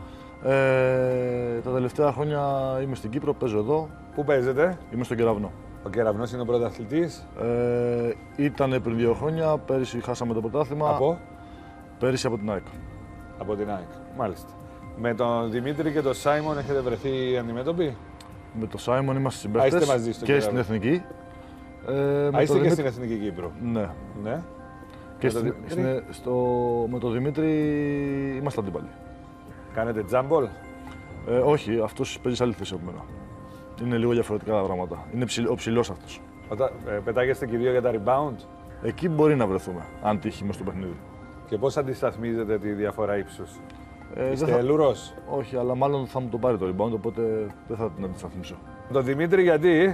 Speaker 8: Ε, τα τελευταία χρόνια είμαι στην Κύπρο, παίζω εδώ.
Speaker 1: Πού παίζετε?
Speaker 8: Είμαι στον Κεραυνό.
Speaker 1: Ο Κεραυνός είναι ο πρωταθλητής.
Speaker 8: Ε, ήταν πριν δύο χρόνια, πέρυσι χάσαμε το πρωτάθλημα.
Speaker 1: Από?
Speaker 8: Πέρυσι από την ΑΕΚ.
Speaker 1: Από την ΑΕΚ, μάλιστα. Με τον Δημήτρη και τον Σάιμον έχετε βρεθεί αντιμέτωποι?
Speaker 8: Με τον Σάιμον είμαστε συμπαίχτες
Speaker 1: μαζί στο
Speaker 8: και
Speaker 1: Κεραυνό.
Speaker 8: στην Εθνική. Ε,
Speaker 1: Α, είστε και
Speaker 8: Δημήτρη...
Speaker 1: στην Εθνική Κύπρο.
Speaker 8: Ναι.
Speaker 1: Ναι.
Speaker 8: Και
Speaker 1: με,
Speaker 8: στην,
Speaker 1: τον
Speaker 8: στην, στο, με τον Δημήτρη είμαστε αντίπαλοι.
Speaker 1: Κάνετε τζάμπολ?
Speaker 8: Ε, όχι, αυτός παίζει σε άλλη θέση από μένα. Είναι λίγο διαφορετικά τα πράγματα. Είναι ψηλ, ο ψηλός αυτός.
Speaker 1: Όταν ε, πετάγεστε και οι δύο για τα rebound.
Speaker 8: Εκεί μπορεί να βρεθούμε, αν τύχει μες στο παιχνίδι.
Speaker 1: Και πώς αντισταθμίζετε τη διαφορά ύψους?
Speaker 8: Ε,
Speaker 1: Είστε
Speaker 8: θα...
Speaker 1: ελουρός?
Speaker 8: Όχι, αλλά μάλλον θα μου το πάρει το rebound, οπότε δεν θα την αντισταθμίσω.
Speaker 1: Τον Δημήτρη γιατί?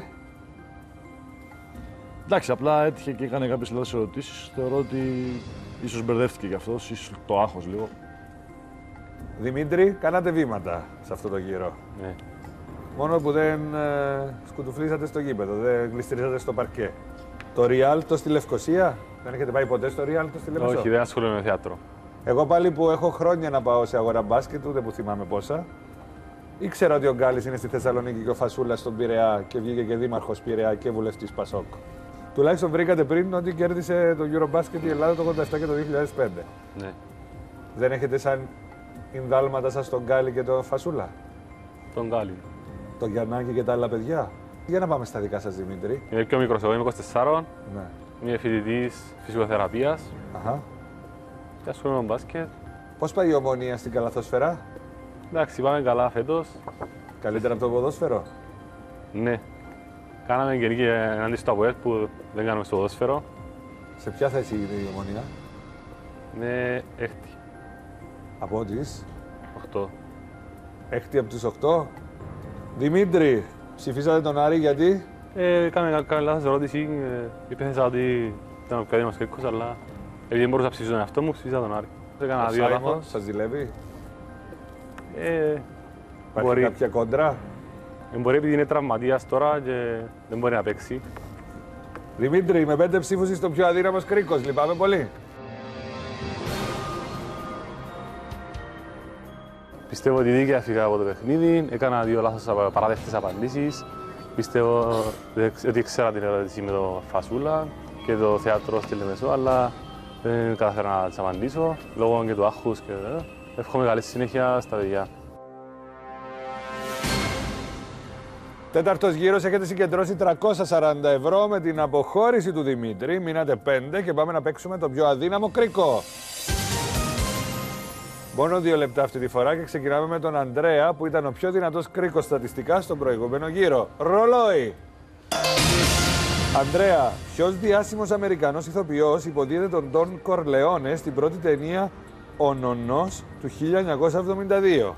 Speaker 8: Εντάξει, απλά έτυχε και έκανε κάποιες λάθος ερωτήσεις. Θεωρώ ότι ίσως μπερδεύτηκε κι αυτός, ίσως το άγχος λίγο.
Speaker 1: Δημήτρη, κάνατε βήματα σε αυτό το γύρο.
Speaker 4: Ναι.
Speaker 1: Μόνο που δεν ε, σκουτουφλήσατε στο γήπεδο, δεν γλιστρήσατε στο παρκέ. Το Ριάλτο στη Λευκοσία, δεν έχετε πάει ποτέ στο Ριάλτο στη Λεμεσό?
Speaker 4: Όχι, δεν ασχολούμαι με θέατρο.
Speaker 1: Εγώ πάλι που έχω χρόνια να πάω σε αγορά μπάσκετ, ούτε που θυμάμαι πόσα, ήξερα ότι ο Γκάλης είναι στη Θεσσαλονίκη και ο Φασούλας στον Πειραιά και βγήκε και δήμαρχος Πειραιά και βουλευτής Πασόκ. Τουλάχιστον βρήκατε πριν ότι κέρδισε το Eurobasket η Ελλάδα το ογδόντα επτά και το δύο χιλιάδες πέντε.
Speaker 4: Ναι.
Speaker 1: Δεν έχετε σαν ινδάλματα σας τον Γκάλη και τον Φασούλα?
Speaker 4: Τον Γκάλη.
Speaker 1: Τον Γιαννάκη και τα άλλα παιδιά? Για να πάμε στα δικά σας, Δημήτρη.
Speaker 4: Είμαι πιο μικρός, εγώ είμαι είκοσι τέσσερα,
Speaker 1: Ναι.
Speaker 4: είμαι φοιτητής φυσικοθεραπείας
Speaker 1: Αχα.
Speaker 4: και ασχολούμαι με μπάσκετ.
Speaker 1: Πώς πάει η Ομόνια στην καλαθόσφαιρα?
Speaker 4: Εντάξει, πάμε καλά φέτος.
Speaker 1: Καλύτερα από το ποδόσφαιρο?
Speaker 4: Ναι. Κάναμε και νίκη εναντί στο ΑΠΟΕΛ που δεν κάνουμε στο ποδόσφαιρο.
Speaker 1: Σε ποια θέση είναι η Ομόνια?
Speaker 4: Είναι έκτη.
Speaker 1: Από τις
Speaker 4: οκτώ.
Speaker 1: έκτη από τις οκτώ. Δημήτρη, ψηφίσατε τον Άρη γιατί?
Speaker 4: Ε, Κάμε κάποια λάθος ερώτηση. Ε, υπέθεσα ότι ήταν ο πιο αδύναμος κρίκος, αλλά επειδή δεν μπορούσα να ψηφίσω τον εαυτό μου, ψηφίσα τον Άρη. Έκανα
Speaker 1: Ο
Speaker 4: δύο
Speaker 1: Σάιμον
Speaker 4: λάθος.
Speaker 1: σας ζηλεύει?
Speaker 4: Ε,
Speaker 1: Υπάρχει
Speaker 4: μπορεί.
Speaker 1: κάποια κόντρα?
Speaker 4: Ε, μπορεί επειδή είναι τραυματίας τώρα και δεν μπορεί να παίξει.
Speaker 1: Δημήτρη, με πέντε ψήφους είσαι το πιο αδύναμος κρίκος. Λυπάμαι πολύ.
Speaker 4: Πιστεύω ότι δίκαια φύγα από το παιχνίδι. Έκανα δύο λάθος παράδεκτες απαντήσεις. Πιστεύω ότι ήξερα την ερώτηση με το Φασούλα και το θέατρο στη Λεμεσό, αλλά δεν καταφέρα να τις απαντήσω λόγω και του άγχους. Και... Εύχομαι καλή συνέχεια στα παιδιά.
Speaker 1: Τέταρτος γύρος, έχετε συγκεντρώσει τριακόσια σαράντα ευρώ με την αποχώρηση του Δημήτρη. Μείνατε πέντε και πάμε να παίξουμε το πιο αδύναμο κρίκο. Μόνο δύο λεπτά αυτή τη φορά και ξεκινάμε με τον Ανδρέα που ήταν ο πιο δυνατός κρίκος στατιστικά στον προηγούμενο γύρο. Ρολόι! Ανδρέα, ποιος διάσημος Αμερικανός ηθοποιός υποδίδεται τον Ντον Κορλεόνε στην πρώτη ταινία «Ο Νονός» του χίλια εννιακόσια εβδομήντα δύο.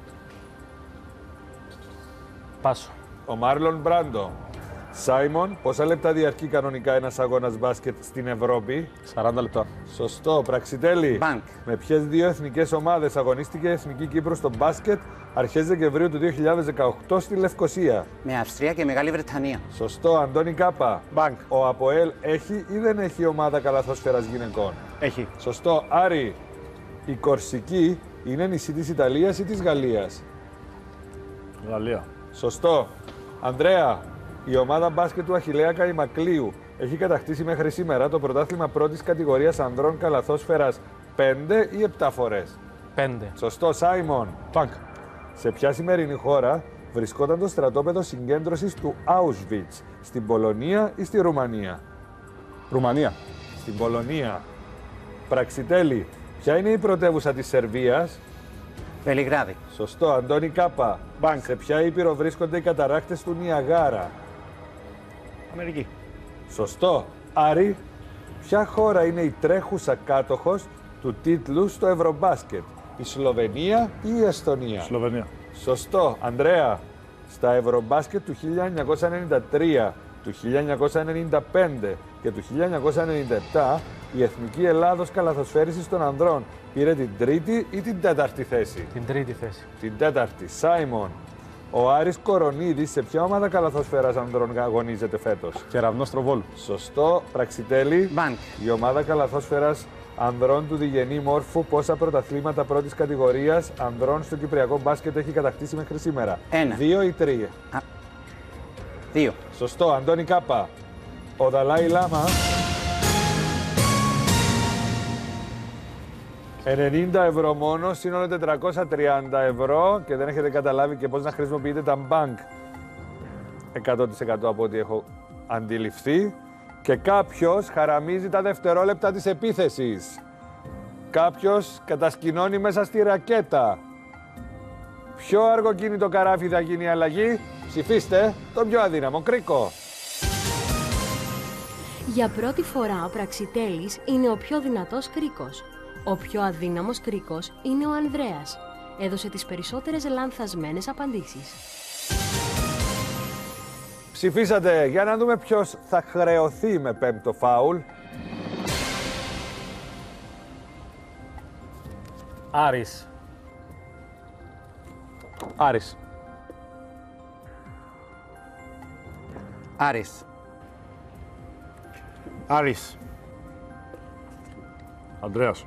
Speaker 2: Πάσο.
Speaker 1: Ο Μάρλον Μπράντο. Σάιμον, πόσα λεπτά διαρκεί κανονικά ένας αγώνας μπάσκετ στην Ευρώπη?
Speaker 3: σαράντα λεπτά.
Speaker 1: Σωστό. Πραξιτέλη.
Speaker 6: Μπανκ.
Speaker 1: Με ποιες δύο εθνικές ομάδες αγωνίστηκε η Εθνική Κύπρος στο μπάσκετ αρχές Δεκεμβρίου του δύο χιλιάδες δεκαοκτώ στη Λευκοσία?
Speaker 6: Με Αυστρία και Μεγάλη Βρετανία.
Speaker 1: Σωστό. Αντώνη Κάπα.
Speaker 7: Μπανκ.
Speaker 1: Ο ΑΠΟΕΛ έχει ή δεν έχει ομάδα καλαθόσφαιρας γυναικών?
Speaker 7: Έχει.
Speaker 1: Σωστό. Άρη. Η Κορσική είναι νησί της Ιταλίας ή της Γαλλίας?
Speaker 8: Γαλλία.
Speaker 1: Σωστό. Ανδρέα, η ομάδα μπάσκετ του Αχιλλέα Καϊμακλείου έχει κατακτήσει μέχρι σήμερα το πρωτάθλημα πρώτης κατηγορίας ανδρών καλαθόσφαιρας πέντε ή επτά φορές?
Speaker 2: Πέντε.
Speaker 1: Σωστό. Σάιμον.
Speaker 3: Πανκ.
Speaker 1: Σε ποια σημερινή χώρα βρισκόταν το στρατόπεδο συγκέντρωσης του Auschwitz? Στην Πολωνία ή στη Ρουμανία?
Speaker 3: Ρουμανία.
Speaker 1: Στην Πολωνία. Πραξιτέλη, ποια είναι η πρωτεύουσα της Σερβίας?
Speaker 6: Βελιγράδι.
Speaker 1: Σωστό. Αντώνη Κάπα.
Speaker 7: Μπανκ.
Speaker 1: Σε ποια ήπειρο βρίσκονται οι καταρράκτες του Νιαγάρα?
Speaker 7: Αμερική.
Speaker 1: Σωστό. Άρη, ποια χώρα είναι η τρέχουσα κάτοχος του τίτλου στο Ευρωμπάσκετ? Η Σλοβενία ή η Εστονία?
Speaker 8: Σλοβενία.
Speaker 1: Σωστό. Ανδρέα, στα Ευρωμπάσκετ του χίλια εννιακόσια ενενήντα τρία, του χίλια εννιακόσια ενενήντα πέντε και του χίλια εννιακόσια ενενήντα επτά η Εθνική Ελλάδος Καλαθοσφαίρισης των Ανδρών πήρε την τρίτη ή την τέταρτη θέση?
Speaker 2: Την τρίτη θέση.
Speaker 1: Την τέταρτη. Σάιμον. Ο Άρης Κορονίδης σε ποια ομάδα καλαθοσφαίρας ανδρών αγωνίζεται φέτος?
Speaker 3: Κεραυνός Τροβόλου.
Speaker 1: Σωστό. Πραξιτέλη.
Speaker 6: Μπανκ.
Speaker 1: Η ομάδα καλαθόσφαιρας ανδρών του Διγενή Μόρφου πόσα πρωταθλήματα πρώτης κατηγορίας ανδρών στο κυπριακό μπάσκετ έχει κατακτήσει μέχρι σήμερα?
Speaker 6: Ένα.
Speaker 1: Δύο ή τρία?
Speaker 6: Α, δύο.
Speaker 1: Σωστό. Αντώνη Κάπα. Ο Δαλάι Λάμα ενενήντα ευρώ μόνο, σύνολο τετρακόσια τριάντα ευρώ και δεν έχετε καταλάβει και πώς να χρησιμοποιείτε τα bank εκατό τοις εκατό από ό,τι έχω αντιληφθεί. Και κάποιος χαραμίζει τα δευτερόλεπτα της επίθεσης. Κάποιος κατασκηνώνει μέσα στη ρακέτα. Ποιο αργοκίνητο καράφι θα γίνει η αλλαγή? Ψηφίστε τον πιο αδύναμο κρίκο.
Speaker 9: Για πρώτη φορά ο Πραξιτέλης είναι ο πιο δυνατός κρίκος. Ο πιο αδύναμος κρίκος είναι ο Ανδρέας. Έδωσε τις περισσότερες λανθασμένες απαντήσεις.
Speaker 1: Ψηφίσατε για να δούμε ποιος θα χρεωθεί με πέμπτο φάουλ.
Speaker 2: Άρης.
Speaker 3: Άρης.
Speaker 6: Άρης.
Speaker 7: Άρης.
Speaker 8: Ανδρέας.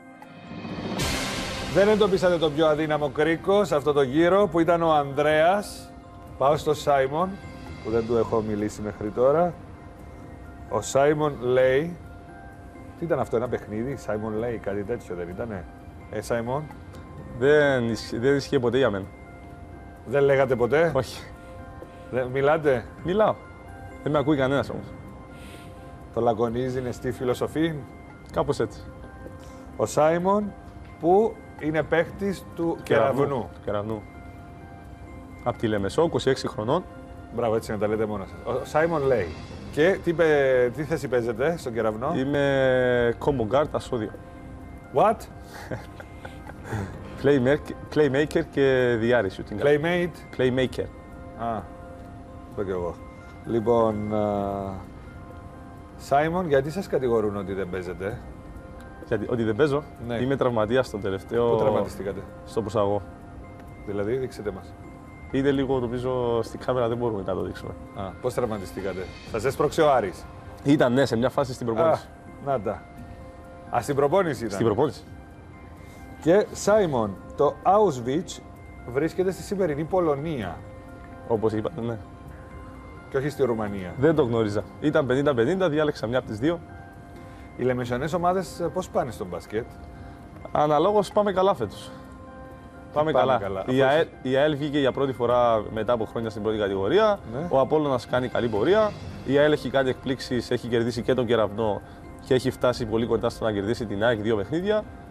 Speaker 1: Δεν εντοπίσατε τον πιο αδύναμο κρίκο σε αυτό το γύρο που ήταν ο Ανδρέας. Πάω στο Σάιμον που δεν του έχω μιλήσει μέχρι τώρα. Ο Σάιμον λέει... Τι ήταν αυτό, ένα παιχνίδι? Σάιμον λέει κάτι τέτοιο δεν ήτανε? Ε, Σάιμον.
Speaker 3: Δεν, ισχύ, δεν ισχύει ποτέ για μένα.
Speaker 1: Δεν λέγατε ποτέ?
Speaker 3: Όχι.
Speaker 1: Δεν, μιλάτε?
Speaker 3: Μιλάω. Δεν με ακούει κανένας όμως.
Speaker 1: Το λακωνίζει, είναι στη φιλοσοφή.
Speaker 3: Κάπως έτσι.
Speaker 1: Ο Σάιμον που είναι παίχτης του Κεραυνού.
Speaker 3: Του Κεραυνού. Από τη Λεμεσό, είκοσι έξι χρονών.
Speaker 1: Μπράβο, έτσι να τα λέτε μόνα σας. Ο Σάιμον λέει. Και τι, παι- τι θέση παίζετε στον Κεραυνό?
Speaker 3: Είμαι combo guard ασώδιο.
Speaker 1: What?
Speaker 3: Playmaker, playmaker και διάρρη shooting guard.
Speaker 1: Playmate.
Speaker 3: Playmaker.
Speaker 1: Α, το κι εγώ. Λοιπόν, α, Σάιμον, γιατί σας κατηγορούν ότι δεν παίζετε?
Speaker 3: Γιατί ότι δεν παίζω,
Speaker 1: Ναι.
Speaker 3: είμαι τραυματίας στο τελευταίο.
Speaker 1: Πού τραυματιστήκατε?
Speaker 3: Στο προσαγωγό.
Speaker 1: Δηλαδή, δείξτε μας.
Speaker 3: Είτε λίγο νομίζω στην κάμερα δεν μπορούμε να το δείξουμε.
Speaker 1: Α, πώς τραυματιστήκατε? Σας έσπρωξε ο Άρης?
Speaker 3: Ήταν ναι, σε μια φάση στην
Speaker 1: Α,
Speaker 3: προπόνηση.
Speaker 1: να τα. Α, στην προπόνηση ήταν.
Speaker 3: Στην προπόνηση.
Speaker 1: Και Σάιμον, το Auschwitz βρίσκεται στη σημερινή Πολωνία
Speaker 3: Όπως είπατε, ναι.
Speaker 1: και όχι στη Ρουμανία.
Speaker 3: Δεν το γνώριζα. Ήταν πενήντα πενήντα, διάλεξα μια από τις δύο.
Speaker 1: Οι λεμεσονές ομάδες πώς πάνε στο μπασκετ?
Speaker 3: Αναλόγως πάμε καλά φέτος. Πάμε,
Speaker 1: πάμε
Speaker 3: καλά.
Speaker 1: καλά.
Speaker 3: Η,
Speaker 1: Αφού-
Speaker 3: ΑΕΛ, η ΑΕΛ βγήκε για πρώτη φορά μετά από χρόνια στην πρώτη κατηγορία.
Speaker 1: Ναι.
Speaker 3: Ο Απόλλωνας κάνει καλή πορεία. Η ΑΕΛ έχει κάνει εκπλήξεις, έχει κερδίσει και τον Κεραυνό και έχει φτάσει πολύ κοντά στο να κερδίσει την ΑΕΚ δύο παιχνίδια.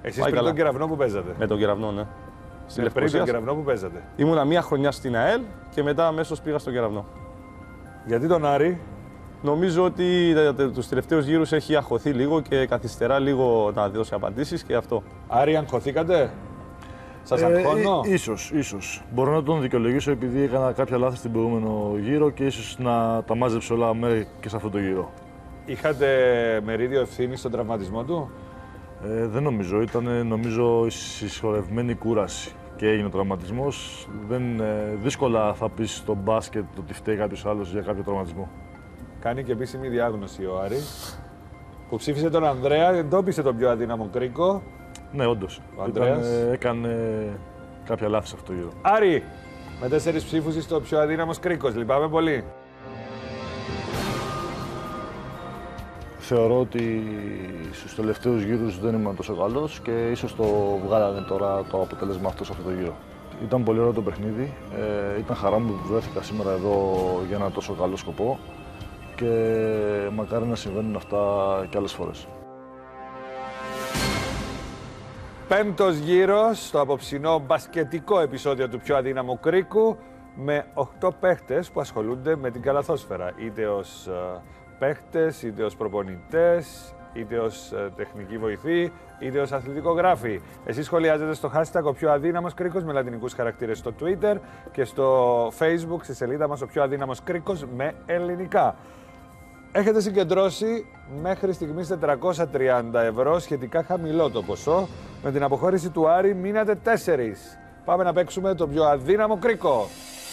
Speaker 1: Εσείς
Speaker 3: Πάει
Speaker 1: πριν
Speaker 3: καλά.
Speaker 1: τον κεραυνό που παίζατε.
Speaker 3: Με τον κεραυνό, ναι. Στη
Speaker 1: Ναι, πριν τον
Speaker 3: Λευκοσία.
Speaker 1: κεραυνό που παίζατε.
Speaker 3: Ήμουνα μία χρονιά στην ΑΕΛ και μετά αμέσως πήγα στον κεραυνό.
Speaker 1: Γιατί τον Άρη?
Speaker 3: Νομίζω ότι τους τελευταίους γύρους έχει αγχωθεί λίγο και καθυστερά λίγο να δώσει απαντήσεις και αυτό.
Speaker 1: Άρη, αγχωθήκατε? Σας αγχώνω?
Speaker 8: Ε, ίσως, ίσως. Μπορώ να τον δικαιολογήσω επειδή έκανα κάποια λάθη στην προηγούμενο γύρο και ίσως να τα μάζεψε όλα μέρη και σε αυτό το γύρο.
Speaker 1: Είχατε μερίδιο ευθύνη στον τραυματισμό του?
Speaker 8: Ε, δεν νομίζω. Ήταν νομίζω συσσωρευμένη κούραση και έγινε ο τραυματισμός. Δεν, ε, δύσκολα θα πεις στο μπάσκετ ότι φταίει κάποιος άλλος για κάποιο τραυματισμό.
Speaker 1: Κάνει και επίσημη διάγνωση ο Άρη. Που ψήφισε τον Ανδρέα, εντόπισε τον πιο αδύναμο κρίκο.
Speaker 8: Ναι, όντως.
Speaker 1: Ο Ανδρέας.
Speaker 8: Ήταν, ε, έκανε κάποια λάθη σε αυτό το γύρο.
Speaker 1: Άρη, με τέσσερις ψήφους είσαι το πιο αδύναμος κρίκος. Λυπάμαι πολύ.
Speaker 8: Θεωρώ ότι στους τελευταίους γύρους δεν ήμουν τόσο καλός και ίσως το βγάλανε τώρα το αποτέλεσμα αυτό σε αυτό το γύρο. Ήταν πολύ ωραίο το παιχνίδι. Ε, ήταν χαρά μου που βρέθηκα σήμερα εδώ για ένα τόσο καλό σκοπό και μακάρι να συμβαίνουν αυτά και άλλες φορές.
Speaker 1: Πέμπτος γύρος στο απόψινό μπασκετικό επεισόδιο του πιο αδύναμου κρίκου με οκτώ παίχτες που ασχολούνται με την καλαθόσφαιρα. Είτε ως ε, παίχτες, είτε ως προπονητές, είτε ως ε, τεχνική βοηθή, είτε ως αθλητικογράφοι. Εσείς σχολιάζετε στο hashtag ο πιο αδύναμος κρίκος με λατινικούς χαρακτήρες στο Twitter και στο Facebook στη σελίδα μας ο πιο αδύναμος κρίκος με ελληνικά. Έχετε συγκεντρώσει μέχρι στιγμής τετρακόσια τριάντα ευρώ, σχετικά χαμηλό το ποσό. Με την αποχώρηση του Άρη μείνατε τέσσερις. Πάμε να παίξουμε το πιο αδύναμο κρίκο.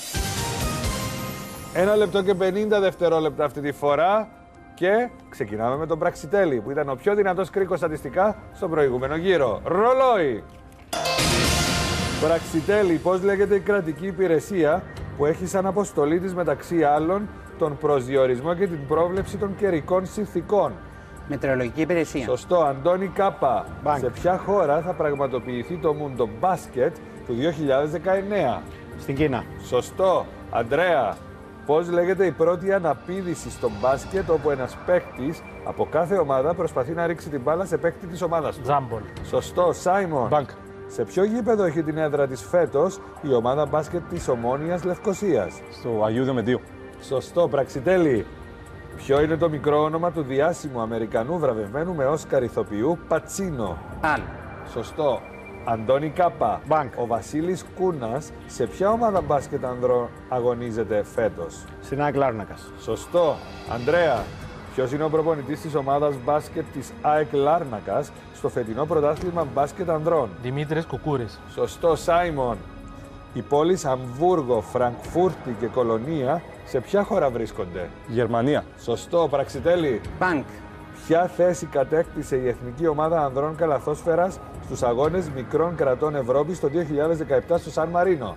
Speaker 1: Ένα λεπτό και πενήντα δευτερόλεπτα αυτή τη φορά και ξεκινάμε με τον Πραξιτέλη που ήταν ο πιο δυνατός κρίκος στατιστικά στον προηγούμενο γύρο. Ρολόι! Πραξιτέλη, πώς λέγεται η κρατική υπηρεσία που έχει σαν αποστολή της μεταξύ άλλων τον προσδιορισμό και την πρόβλεψη των καιρικών συνθηκών?
Speaker 6: Μετεωρολογική υπηρεσία.
Speaker 1: Σωστό. Αντώνη Κάπα.
Speaker 7: Bank.
Speaker 1: Σε ποια χώρα θα πραγματοποιηθεί το Mundo Basket του δύο χιλιάδες δεκαεννέα?
Speaker 7: Στην Κίνα.
Speaker 1: Σωστό. Αντρέα. Πώς λέγεται η πρώτη αναπήδηση στο μπάσκετ όπου ένας παίκτης από κάθε ομάδα προσπαθεί να ρίξει την μπάλα σε παίκτη της ομάδας του?
Speaker 2: Τζάμπολ.
Speaker 1: Σωστό. Σάιμον.
Speaker 3: Μπανκ.
Speaker 1: Σε ποιο γήπεδο έχει την έδρα της φέτος η ομάδα μπάσκετ της Ομόνοιας Λευκοσίας?
Speaker 3: Στο Αγίου Δεμετίου.
Speaker 1: Σωστό. Πραξιτέλη. Ποιο είναι το μικρό όνομα του διάσημου Αμερικανού βραβευμένου με Όσκαρ ηθοποιού Πατσίνο?
Speaker 6: Αλ.
Speaker 1: Σωστό. Αντώνη Κάπα.
Speaker 7: Bank.
Speaker 1: Ο Βασίλης Κούνας σε ποια ομάδα μπάσκετ ανδρών αγωνίζεται φέτος?
Speaker 7: Στην ΑΕΚ Λάρνακας.
Speaker 1: Σωστό. Ανδρέα. Ποιος είναι ο προπονητής της ομάδας μπάσκετ της ΑΕΚ Λάρνακας στο φετινό πρωτάθλημα μπάσκετ ανδρών?
Speaker 2: Δημήτρης Κουκούρης.
Speaker 1: Σωστό. Σάιμον. Οι πόλεις Αμβούργο, Φραγκφούρτη και Κολονία σε ποια χώρα βρίσκονται?
Speaker 3: Γερμανία.
Speaker 1: Σωστό. Πραξιτέλη.
Speaker 6: Μπανκ.
Speaker 1: Ποια θέση κατέκτησε η Εθνική Ομάδα Ανδρών Καλαθόσφαιρας στους Αγώνες Μικρών Κρατών Ευρώπης το δύο χιλιάδες δεκαεπτά στο Σαν Μαρίνο?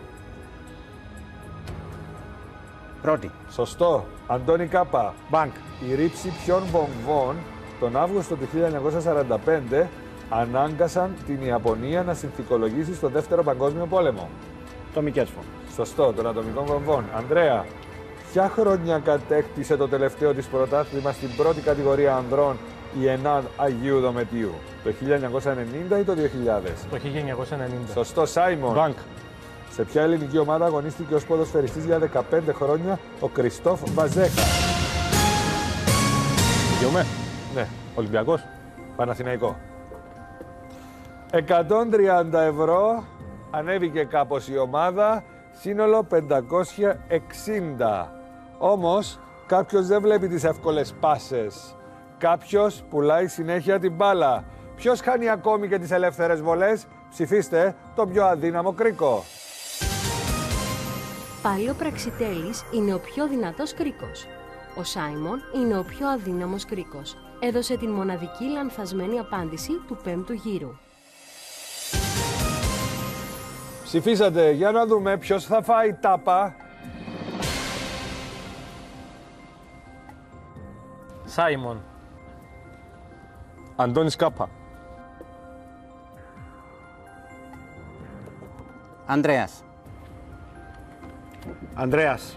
Speaker 6: Πρώτη.
Speaker 1: Σωστό. Αντώνη Κάπα.
Speaker 7: Μπανκ.
Speaker 1: Η ρήψη ποιων βομβών τον Αύγουστο του χίλια εννιακόσια σαράντα πέντε ανάγκασαν την Ιαπωνία να συνθηκολογήσει στο Δεύτερο Παγκόσμιο Πόλεμο?
Speaker 7: Το Μικέσφο.
Speaker 1: Σωστό. Των ατομικών βομβών. Ανδρέα. Ποια χρονιά κατέκτησε το τελευταίο της πρωτάθλημα στην πρώτη κατηγορία ανδρών η ΕΝΑΔ Αγίου Δομετίου? Το χίλια εννιακόσια ενενήντα ή το δύο χιλιάδες?
Speaker 2: Το χίλια εννιακόσια ενενήντα.
Speaker 1: Σωστό. Σάιμον.
Speaker 3: Μπανκ.
Speaker 1: Σε ποια ελληνική ομάδα αγωνίστηκε ως ποδοσφαιριστής για δεκαπέντε χρόνια ο Κριστόφ Βαζέχα?
Speaker 3: Δικαιούμαι.
Speaker 1: Ναι.
Speaker 3: Ολυμπιακός.
Speaker 1: Παναθηναϊκό. εκατόν τριάντα ευρώ, ανέβηκε κάπως η ομάδα, σύνολο πεντακόσια εξήντα. Όμως, κάποιος δεν βλέπει τις εύκολες πάσες. Κάποιος πουλάει συνέχεια την μπάλα. Ποιος χάνει ακόμη και τις ελεύθερες βολές? Ψηφίστε τον πιο αδύναμο κρίκο.
Speaker 9: Πάλι ο Πραξιτέλης είναι ο πιο δυνατός κρίκος. Ο Σάιμον είναι ο πιο αδύναμος κρίκος. Έδωσε την μοναδική λανθασμένη απάντηση του πέμπτου γύρου.
Speaker 1: Ψηφίσατε, για να δούμε ποιος θα φάει τάπα.
Speaker 2: Σάιμον.
Speaker 3: Αντώνης Κάπα.
Speaker 6: Ανδρέας.
Speaker 7: Ανδρέας.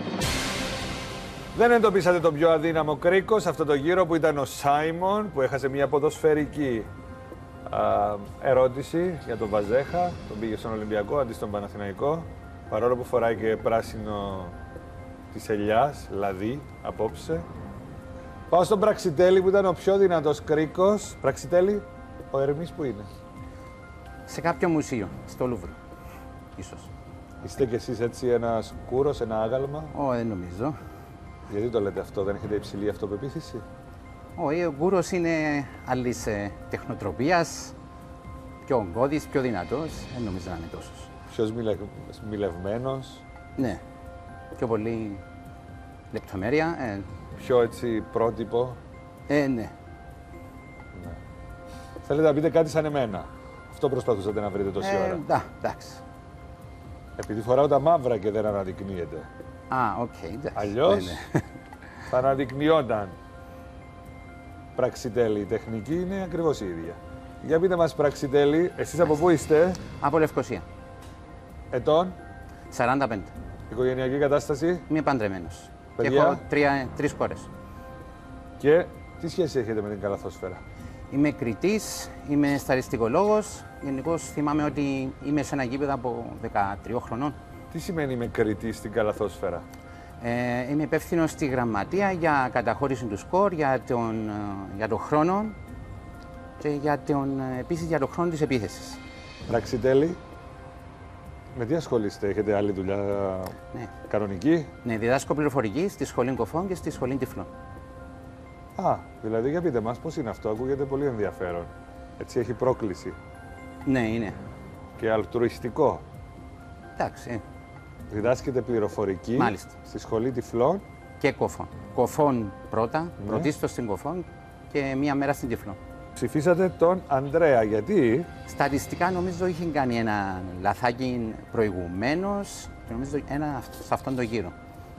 Speaker 1: Δεν εντοπίσατε τον πιο αδύναμο κρίκο σε αυτό το γύρο που ήταν ο Σάιμον που έχασε μια ποδοσφαιρική Α, ερώτηση για τον Βαζέχα, τον πήγε στον Ολυμπιακό αντί στον Παναθηναϊκό. Παρόλο που φοράει και πράσινο της ελιάς, λαδί, απόψε. Πάω στον Πραξιτέλη που ήταν ο πιο δυνατός κρίκος. Πραξιτέλη, ο Ερμής που είναι?
Speaker 6: Σε κάποιο μουσείο, στο Λούβρο, ίσως.
Speaker 1: Είστε κι εσείς έτσι ένας κούρος, ένα άγαλμα?
Speaker 6: Ω, δεν νομίζω.
Speaker 1: Γιατί το λέτε αυτό, δεν έχετε υψηλή αυτοπεποίθηση?
Speaker 6: Όχι, ο κούρος είναι άλλης ε, τεχνοτροπίας, πιο ογκώδης, πιο δυνατός, δεν νομίζω να είναι τόσος.
Speaker 1: Πιο μιλε... μιλευμένος.
Speaker 6: Ναι, πιο πολύ λεπτομέρεια. Ε,
Speaker 1: πιο έτσι πρότυπο.
Speaker 6: Ε, ναι.
Speaker 1: ναι. Θέλετε να πείτε κάτι σαν εμένα. Αυτό προσπαθούσατε να βρείτε τόση
Speaker 6: ε,
Speaker 1: ώρα.
Speaker 6: Ναι, εντάξει.
Speaker 1: Επειδή φοράω τα μαύρα και δεν αναδεικνύεται.
Speaker 6: Α, οκ, okay, εντάξει.
Speaker 1: Αλλιώς
Speaker 6: ναι, ναι.
Speaker 1: θα αναδεικνυόταν. Πραξιτέλη, η τεχνική είναι ακριβώς η ίδια. Για πείτε μας, Πραξιτέλη, εσείς από πού είστε?
Speaker 6: Από Λευκοσία.
Speaker 1: Ετών?
Speaker 6: σαράντα πέντε.
Speaker 1: Οικογενειακή κατάσταση?
Speaker 6: Είμαι παντρεμένος.
Speaker 1: Παιδιά?
Speaker 6: Και έχω τρία, τρεις κόρες.
Speaker 1: Και τι σχέση έχετε με την καλαθόσφαιρα?
Speaker 6: Είμαι κριτής, είμαι σταριστικολόγος. Γενικώς θυμάμαι ότι είμαι σε ένα γήπεδο από δεκατρία χρονών.
Speaker 1: Τι σημαίνει είμαι κριτής στην καλαθόσφαιρα?
Speaker 6: Ε, είμαι υπεύθυνος στη γραμματεία για καταχώρηση του σκορ, για τον, για τον χρόνο και για τον, επίσης για τον χρόνο της επίθεσης.
Speaker 1: Πραξιτέλη, με τι ασχολείστε, έχετε άλλη δουλειά
Speaker 6: ναι.
Speaker 1: κανονική?
Speaker 6: Ναι, διδάσκω πληροφορική στη Σχολή Κοφών και στη Σχολή Τυφλών.
Speaker 1: Α, δηλαδή για πείτε μας πώς είναι αυτό, ακούγεται πολύ ενδιαφέρον. Έτσι έχει πρόκληση.
Speaker 6: Ναι, είναι.
Speaker 1: Και αλτρουιστικό.
Speaker 6: Εντάξει.
Speaker 1: Διδάσκεται πληροφορική.
Speaker 6: Μάλιστα.
Speaker 1: Στη Σχολή Τυφλών.
Speaker 6: Και Κοφών. Κοφών πρώτα, ναι. Πρωτίστως στην Κοφών και μία μέρα στην Τυφλών.
Speaker 1: Ψηφίσατε τον Ανδρέα, γιατί?
Speaker 6: Στατιστικά νομίζω είχε κάνει ένα λαθάκι προηγουμένως και νομίζω ένα σε αυτόν τον γύρο.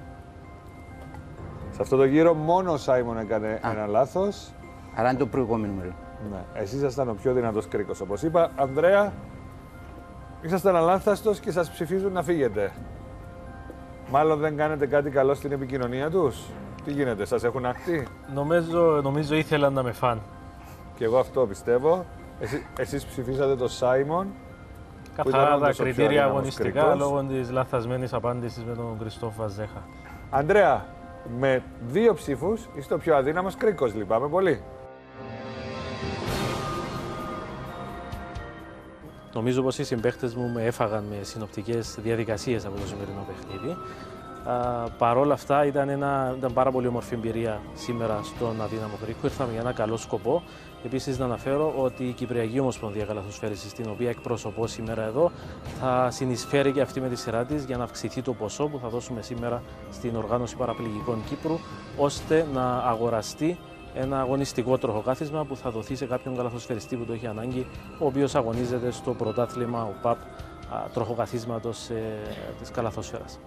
Speaker 1: Σε αυτόν τον γύρο μόνο ο Σάιμον έκανε Α. ένα λάθος.
Speaker 6: Άρα είναι το προηγούμενο μέρο.
Speaker 1: Ναι. Εσείς ήσασταν ο πιο δυνατός κρίκος. Όπως είπα, Ανδρέα, ήσασταν αλάνθαστος και σας ψηφίζουν να φύγετε. Μάλλον δεν κάνετε κάτι καλό στην επικοινωνία τους. Τι γίνεται, σας έχουν αχτεί?
Speaker 2: Νομίζω, νομίζω ήθελαν να με φαν.
Speaker 1: Και εγώ αυτό πιστεύω. Εσύ, εσείς ψηφίσατε τον Σάιμον.
Speaker 2: Καθαρά τα κριτήρια αγωνιστικά κρίκος. Λόγω της λαθασμένης απάντησης με τον Κριστόφ Βαζέχα.
Speaker 1: Ανδρέα, με δύο ψήφους είστε ο πιο αδύναμος κρίκος. Λυπάμαι πολύ.
Speaker 2: Νομίζω πως οι συμπαίχτες μου με έφαγαν με συνοπτικές διαδικασίες από το σημερινό παιχνίδι. Παρ' όλα αυτά ήταν, ένα, ήταν πάρα πολύ όμορφη εμπειρία σήμερα στον αδύναμο κρίκο. Ήρθαμε για ένα καλό σκοπό. Επίσης να αναφέρω ότι η Κυπριακή Ομοσπονδία Καλαθοσφαίρισης, την οποία εκπροσωπώ σήμερα εδώ, θα συνεισφέρει και αυτή με τη σειρά της για να αυξηθεί το ποσό που θα δώσουμε σήμερα στην Οργάνωση Παραπληγικών Κύπρου, ώστε να αγοραστεί ένα αγωνιστικό τροχοκάθισμα που θα δοθεί σε κάποιον καλαθοσφαιριστή που το έχει ανάγκη, ο οποίος αγωνίζεται στο πρωτάθλημα ο ΠΑΠ τροχοκαθίσματος ε, της καλαθοσφαίρας.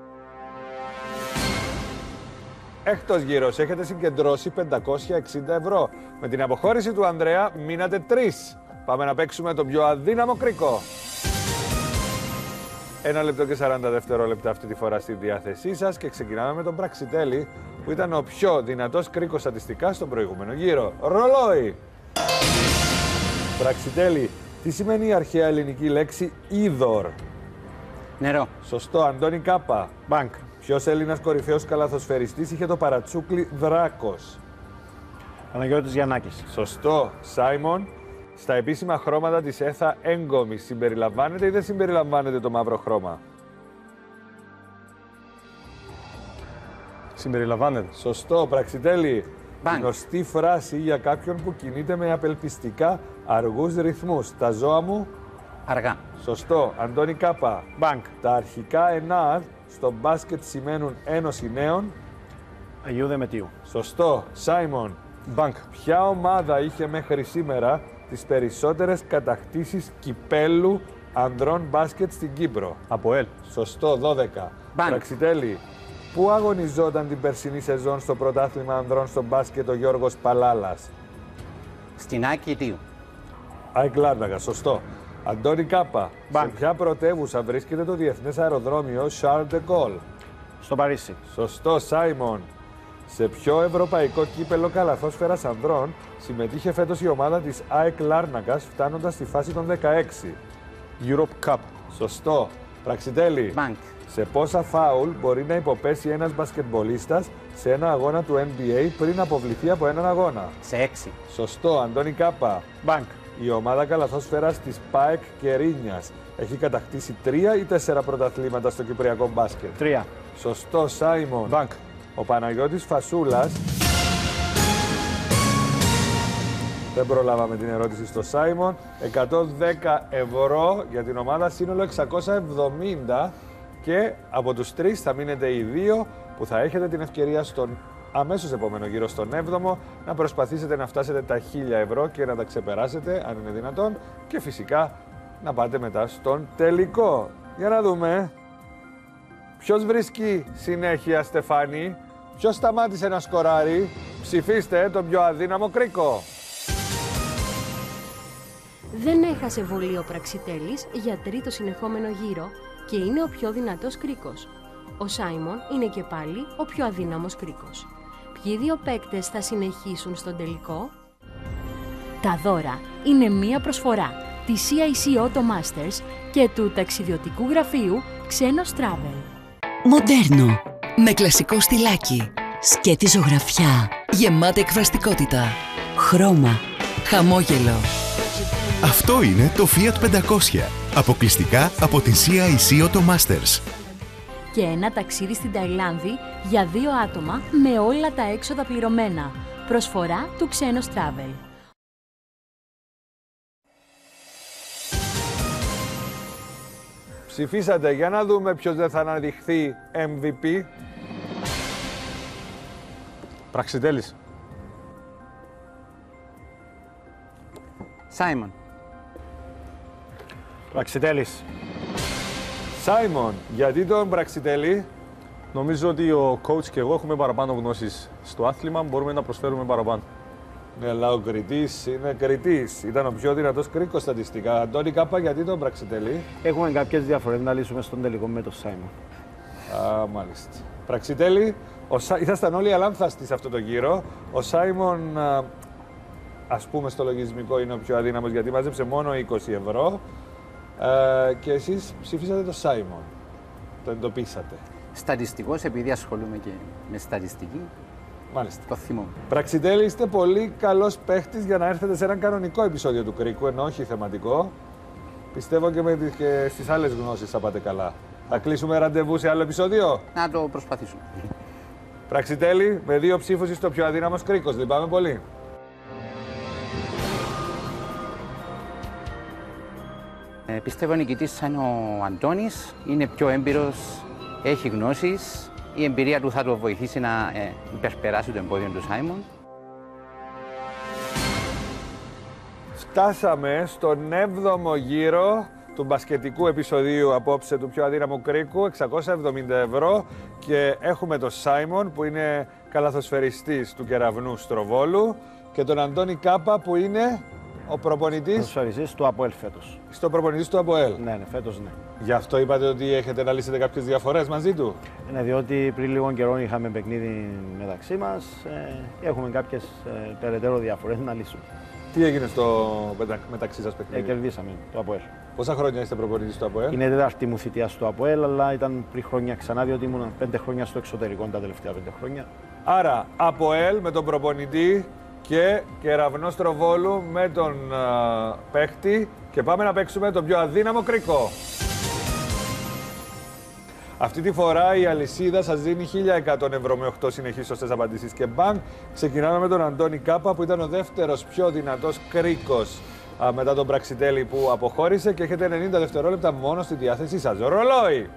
Speaker 1: Έκτος γύρος, έχετε συγκεντρώσει πεντακόσια εξήντα ευρώ. Με την αποχώρηση του Ανδρέα μείνατε τρεις. Πάμε να παίξουμε τον πιο αδύναμο κρίκο. Ένα λεπτό και σαράντα δευτερόλεπτα αυτή τη φορά στη διάθεσή σας και ξεκινάμε με τον Πραξιτέλη, που ήταν ο πιο δυνατός κρίκος στατιστικά στον προηγούμενο γύρο. Ρολόι! Πραξιτέλη, τι σημαίνει η αρχαία ελληνική λέξη είδωρ?
Speaker 6: Νερό.
Speaker 1: Σωστό. Αντώνη Κάπα.
Speaker 7: Μπανκ.
Speaker 1: Ποιος Έλληνας κορυφαίος καλαθοσφαιριστής είχε το παρατσούκλι Δράκος?
Speaker 7: Παναγιώτης Γιαννάκης.
Speaker 1: Σωστό. Σάιμον, στα επίσημα χρώματα της ΕΘΑ έγκομη συμπεριλαμβάνεται ή δεν συμπεριλαμβάνεται το μαύρο χρώμα?
Speaker 3: Συμπεριλαμβάνεται.
Speaker 1: Σωστό. Πραξιτέλη,
Speaker 6: Μπανκ.
Speaker 1: γνωστή φράση για κάποιον που κινείται με απελπιστικά αργούς ρυθμούς. Τα ζώα μου.
Speaker 6: Αργά.
Speaker 1: Σωστό. Αντώνη Κάπα.
Speaker 7: Μπανκ.
Speaker 1: Τα αρχικά ενάρ στο μπάσκετ σημαίνουν Ένωση Νέων.
Speaker 7: Αγίου Δεμετίου.
Speaker 1: Σωστό. Σάιμον.
Speaker 3: Μπανκ.
Speaker 1: Ποια ομάδα είχε μέχρι σήμερα τις περισσότερες κατακτήσεις κυπέλου ανδρών μπάσκετ στην Κύπρο?
Speaker 3: ΑΠΟΕΛ.
Speaker 1: Σωστό. δώδεκα.
Speaker 6: Μπανκ.
Speaker 1: Πραξιτέλη, πού αγωνιζόταν την περσινή σεζόν στο πρωτάθλημα ανδρών στο μπάσκετ ο Γιώργος Παλάλας?
Speaker 6: Στην Άκη Τίου.
Speaker 1: ΑΕΚ Λάρνακα. Σωστό. Αντώνη Κάπα.
Speaker 7: Μπανκ.
Speaker 1: Σε ποια πρωτεύουσα βρίσκεται το διεθνές αεροδρόμιο Charles de Gaulle?
Speaker 7: Στο Παρίσι.
Speaker 1: Σωστό. Σάιμον. Σε ποιο ευρωπαϊκό κύπελο καλαθόσφαιρας ανδρών συμμετείχε φέτος η ομάδα της ΑΕΚ Λάρνακας, φτάνοντας στη φάση των δεκαέξι?
Speaker 3: Europe Cup.
Speaker 1: Σωστό. Πραξιτέλη.
Speaker 6: Bank.
Speaker 1: Σε πόσα φάουλ μπορεί να υποπέσει ένας μπασκετμπολίστας σε ένα αγώνα του N B A πριν αποβληθεί από έναν αγώνα?
Speaker 6: Σε έξι.
Speaker 1: Σωστό. Αντώνη Κάπα.
Speaker 7: Bank.
Speaker 1: Η ομάδα καλαθόσφαιρας της ΠΑΕΚ Κερίνιας έχει κατακτήσει τρία ή τέσσερα πρωταθλήματα στο κυπριακό μπάσκετ?
Speaker 7: Τρία.
Speaker 1: Σωστό. Σάιμον.
Speaker 3: Bank.
Speaker 1: Ο Παναγιώτης Φασούλας. Δεν προλάβαμε την ερώτηση στο Σάιμον. εκατόν δέκα ευρώ για την ομάδα, σύνολο εξακόσια εβδομήντα. Και από τους τρεις θα μείνετε οι δύο που θα έχετε την ευκαιρία στον αμέσως επόμενο γύρο, στον έβδομο, να προσπαθήσετε να φτάσετε τα χίλια ευρώ και να τα ξεπεράσετε, αν είναι δυνατόν, και φυσικά να πάτε μετά στον τελικό. Για να δούμε. Ποιος βρίσκει συνέχεια, Στεφάνη? Ποιος σταμάτησε να σκοράρει? Ψηφίστε τον πιο αδύναμο κρίκο.
Speaker 9: Δεν έχασε βολή ο Πραξιτέλης για τρίτο συνεχόμενο γύρο και είναι ο πιο δυνατός κρίκος. Ο Σάιμον είναι και πάλι ο πιο αδύναμος κρίκος. Ποιοι δύο παίκτες θα συνεχίσουν στον τελικό? Τα δώρα είναι μία προσφορά της σι άι σι Auto Masters και του ταξιδιωτικού γραφείου Ξένος Travel.
Speaker 10: Μοντέρνο, με κλασικό στυλάκι, σκέτη ζωγραφιά, γεμάτη εκφραστικότητα, χρώμα, χαμόγελο.
Speaker 11: Αυτό είναι το Fiat πεντακόσια, αποκλειστικά από την σι άι σι Auto Masters.
Speaker 9: Και ένα ταξίδι στην Ταϊλάνδη για δύο άτομα με όλα τα έξοδα πληρωμένα. Προσφορά του Ξένος Travel.
Speaker 1: Ψηφίσατε, για να δούμε ποιος δεν θα αναδειχθεί εμ βι πι.
Speaker 3: Πραξιτέλης.
Speaker 6: Σάιμον.
Speaker 7: Πραξιτέλης.
Speaker 1: Σάιμον, γιατί τον Πραξιτέλη?
Speaker 3: Νομίζω ότι ο coach και εγώ έχουμε παραπάνω γνώσεις στο άθλημα, μπορούμε να προσφέρουμε παραπάνω.
Speaker 1: Ναι, αλλά ο κριτής είναι κριτής. Ήταν ο πιο δυνατός κρίκος στατιστικά. Αντώνη Κάπα, γιατί τον Πραξιτέλη?
Speaker 7: Έχουμε κάποιες διαφορές να λύσουμε στον τελικό με τον Σάιμον.
Speaker 1: Α, μάλιστα. Πραξιτέλη, ο Σα... ήσασταν όλοι αλάνθαστοι σε αυτό το γύρο. Ο Σάιμον, α, ας πούμε στο λογισμικό, είναι ο πιο αδύναμος γιατί μάζεψε μόνο είκοσι ευρώ. Ε, και εσείς ψηφίσατε το Σάιμον. Το εντοπίσατε.
Speaker 6: Στατιστικός, επειδή ασχολούμαι και με στατιστική.
Speaker 1: Μάλιστα.
Speaker 6: Το θυμόμαι.
Speaker 1: Πραξιτέλη, είστε πολύ καλός παίχτης για να έρθετε σε έναν κανονικό επεισόδιο του κρίκου, ενώ όχι θεματικό. Πιστεύω και, με τις, και στις άλλες γνώσεις θα πάτε καλά. Θα κλείσουμε ραντεβού σε άλλο επεισόδιο.
Speaker 6: Να το προσπαθήσουμε.
Speaker 1: Πραξιτέλη, με δύο ψήφους είστε ο πιο αδύναμος κρίκος. Λυπάμαι πολύ.
Speaker 6: Ε, πιστεύω ο νικητής θα είναι ο Αντώνης. Είναι πιο έμπειρος, έχει γνώσεις. Η εμπειρία του θα το βοηθήσει να ε, υπερπεράσει το εμπόδιο του Σάιμον.
Speaker 1: Φτάσαμε στον έβδομο γύρο του μπασκετικού επεισοδίου απόψε του πιο αδύναμου κρίκου, εξακόσια εβδομήντα ευρώ, και έχουμε τον Σάιμον που είναι καλαθοσφαιριστής του Κεραυνού Στροβόλου και τον Αντώνη Κάπα που είναι ο προπονητής.
Speaker 7: Καλαθοσφαιριστής του ΑΠΟΕΛ φέτος.
Speaker 1: Στο προπονητής του ΑΠΟΕΛ.
Speaker 7: Ναι, ναι, φέτος ναι.
Speaker 1: Γι' αυτό είπατε ότι έχετε να λύσετε κάποιες διαφορές μαζί του.
Speaker 7: Ναι, διότι πριν λίγο καιρό είχαμε παιχνίδι μεταξύ μας, ε, έχουμε κάποιες ε, περαιτέρω διαφορές να λύσουμε.
Speaker 1: Τι έγινε στο μεταξύ σας παιχνίδι?
Speaker 7: Ε, κερδίσαμε το ΑΠΟΕΛ.
Speaker 1: Πόσα χρόνια είστε προπονητής του ΑΠΟΕΛ?
Speaker 7: Είναι τέταρτη μου θητεία στο ΑΠΟΕΛ, αλλά ήταν πριν χρόνια ξανά, διότι ήμουν πέντε χρόνια στο εξωτερικό τα τελευταία πέντε χρόνια.
Speaker 1: Άρα, ΑΠΟΕΛ με τον προπονητή και Κεραυνό Στροβόλου με τον uh, παίχτη, και πάμε να παίξουμε τον πιο αδύναμο κρίκο. Αυτή τη φορά η αλυσίδα σας δίνει χίλια εκατό ευρώ με οκτώ συνεχείς σωστές απαντήσεις και μπανκ. Ξεκινάμε με τον Αντώνη Κάπα που ήταν ο δεύτερος πιο δυνατός κρίκος α, μετά τον Πραξιτέλη που αποχώρησε, και έχετε ενενήντα δευτερόλεπτα μόνο στη διάθεσή σας. Ρολόι!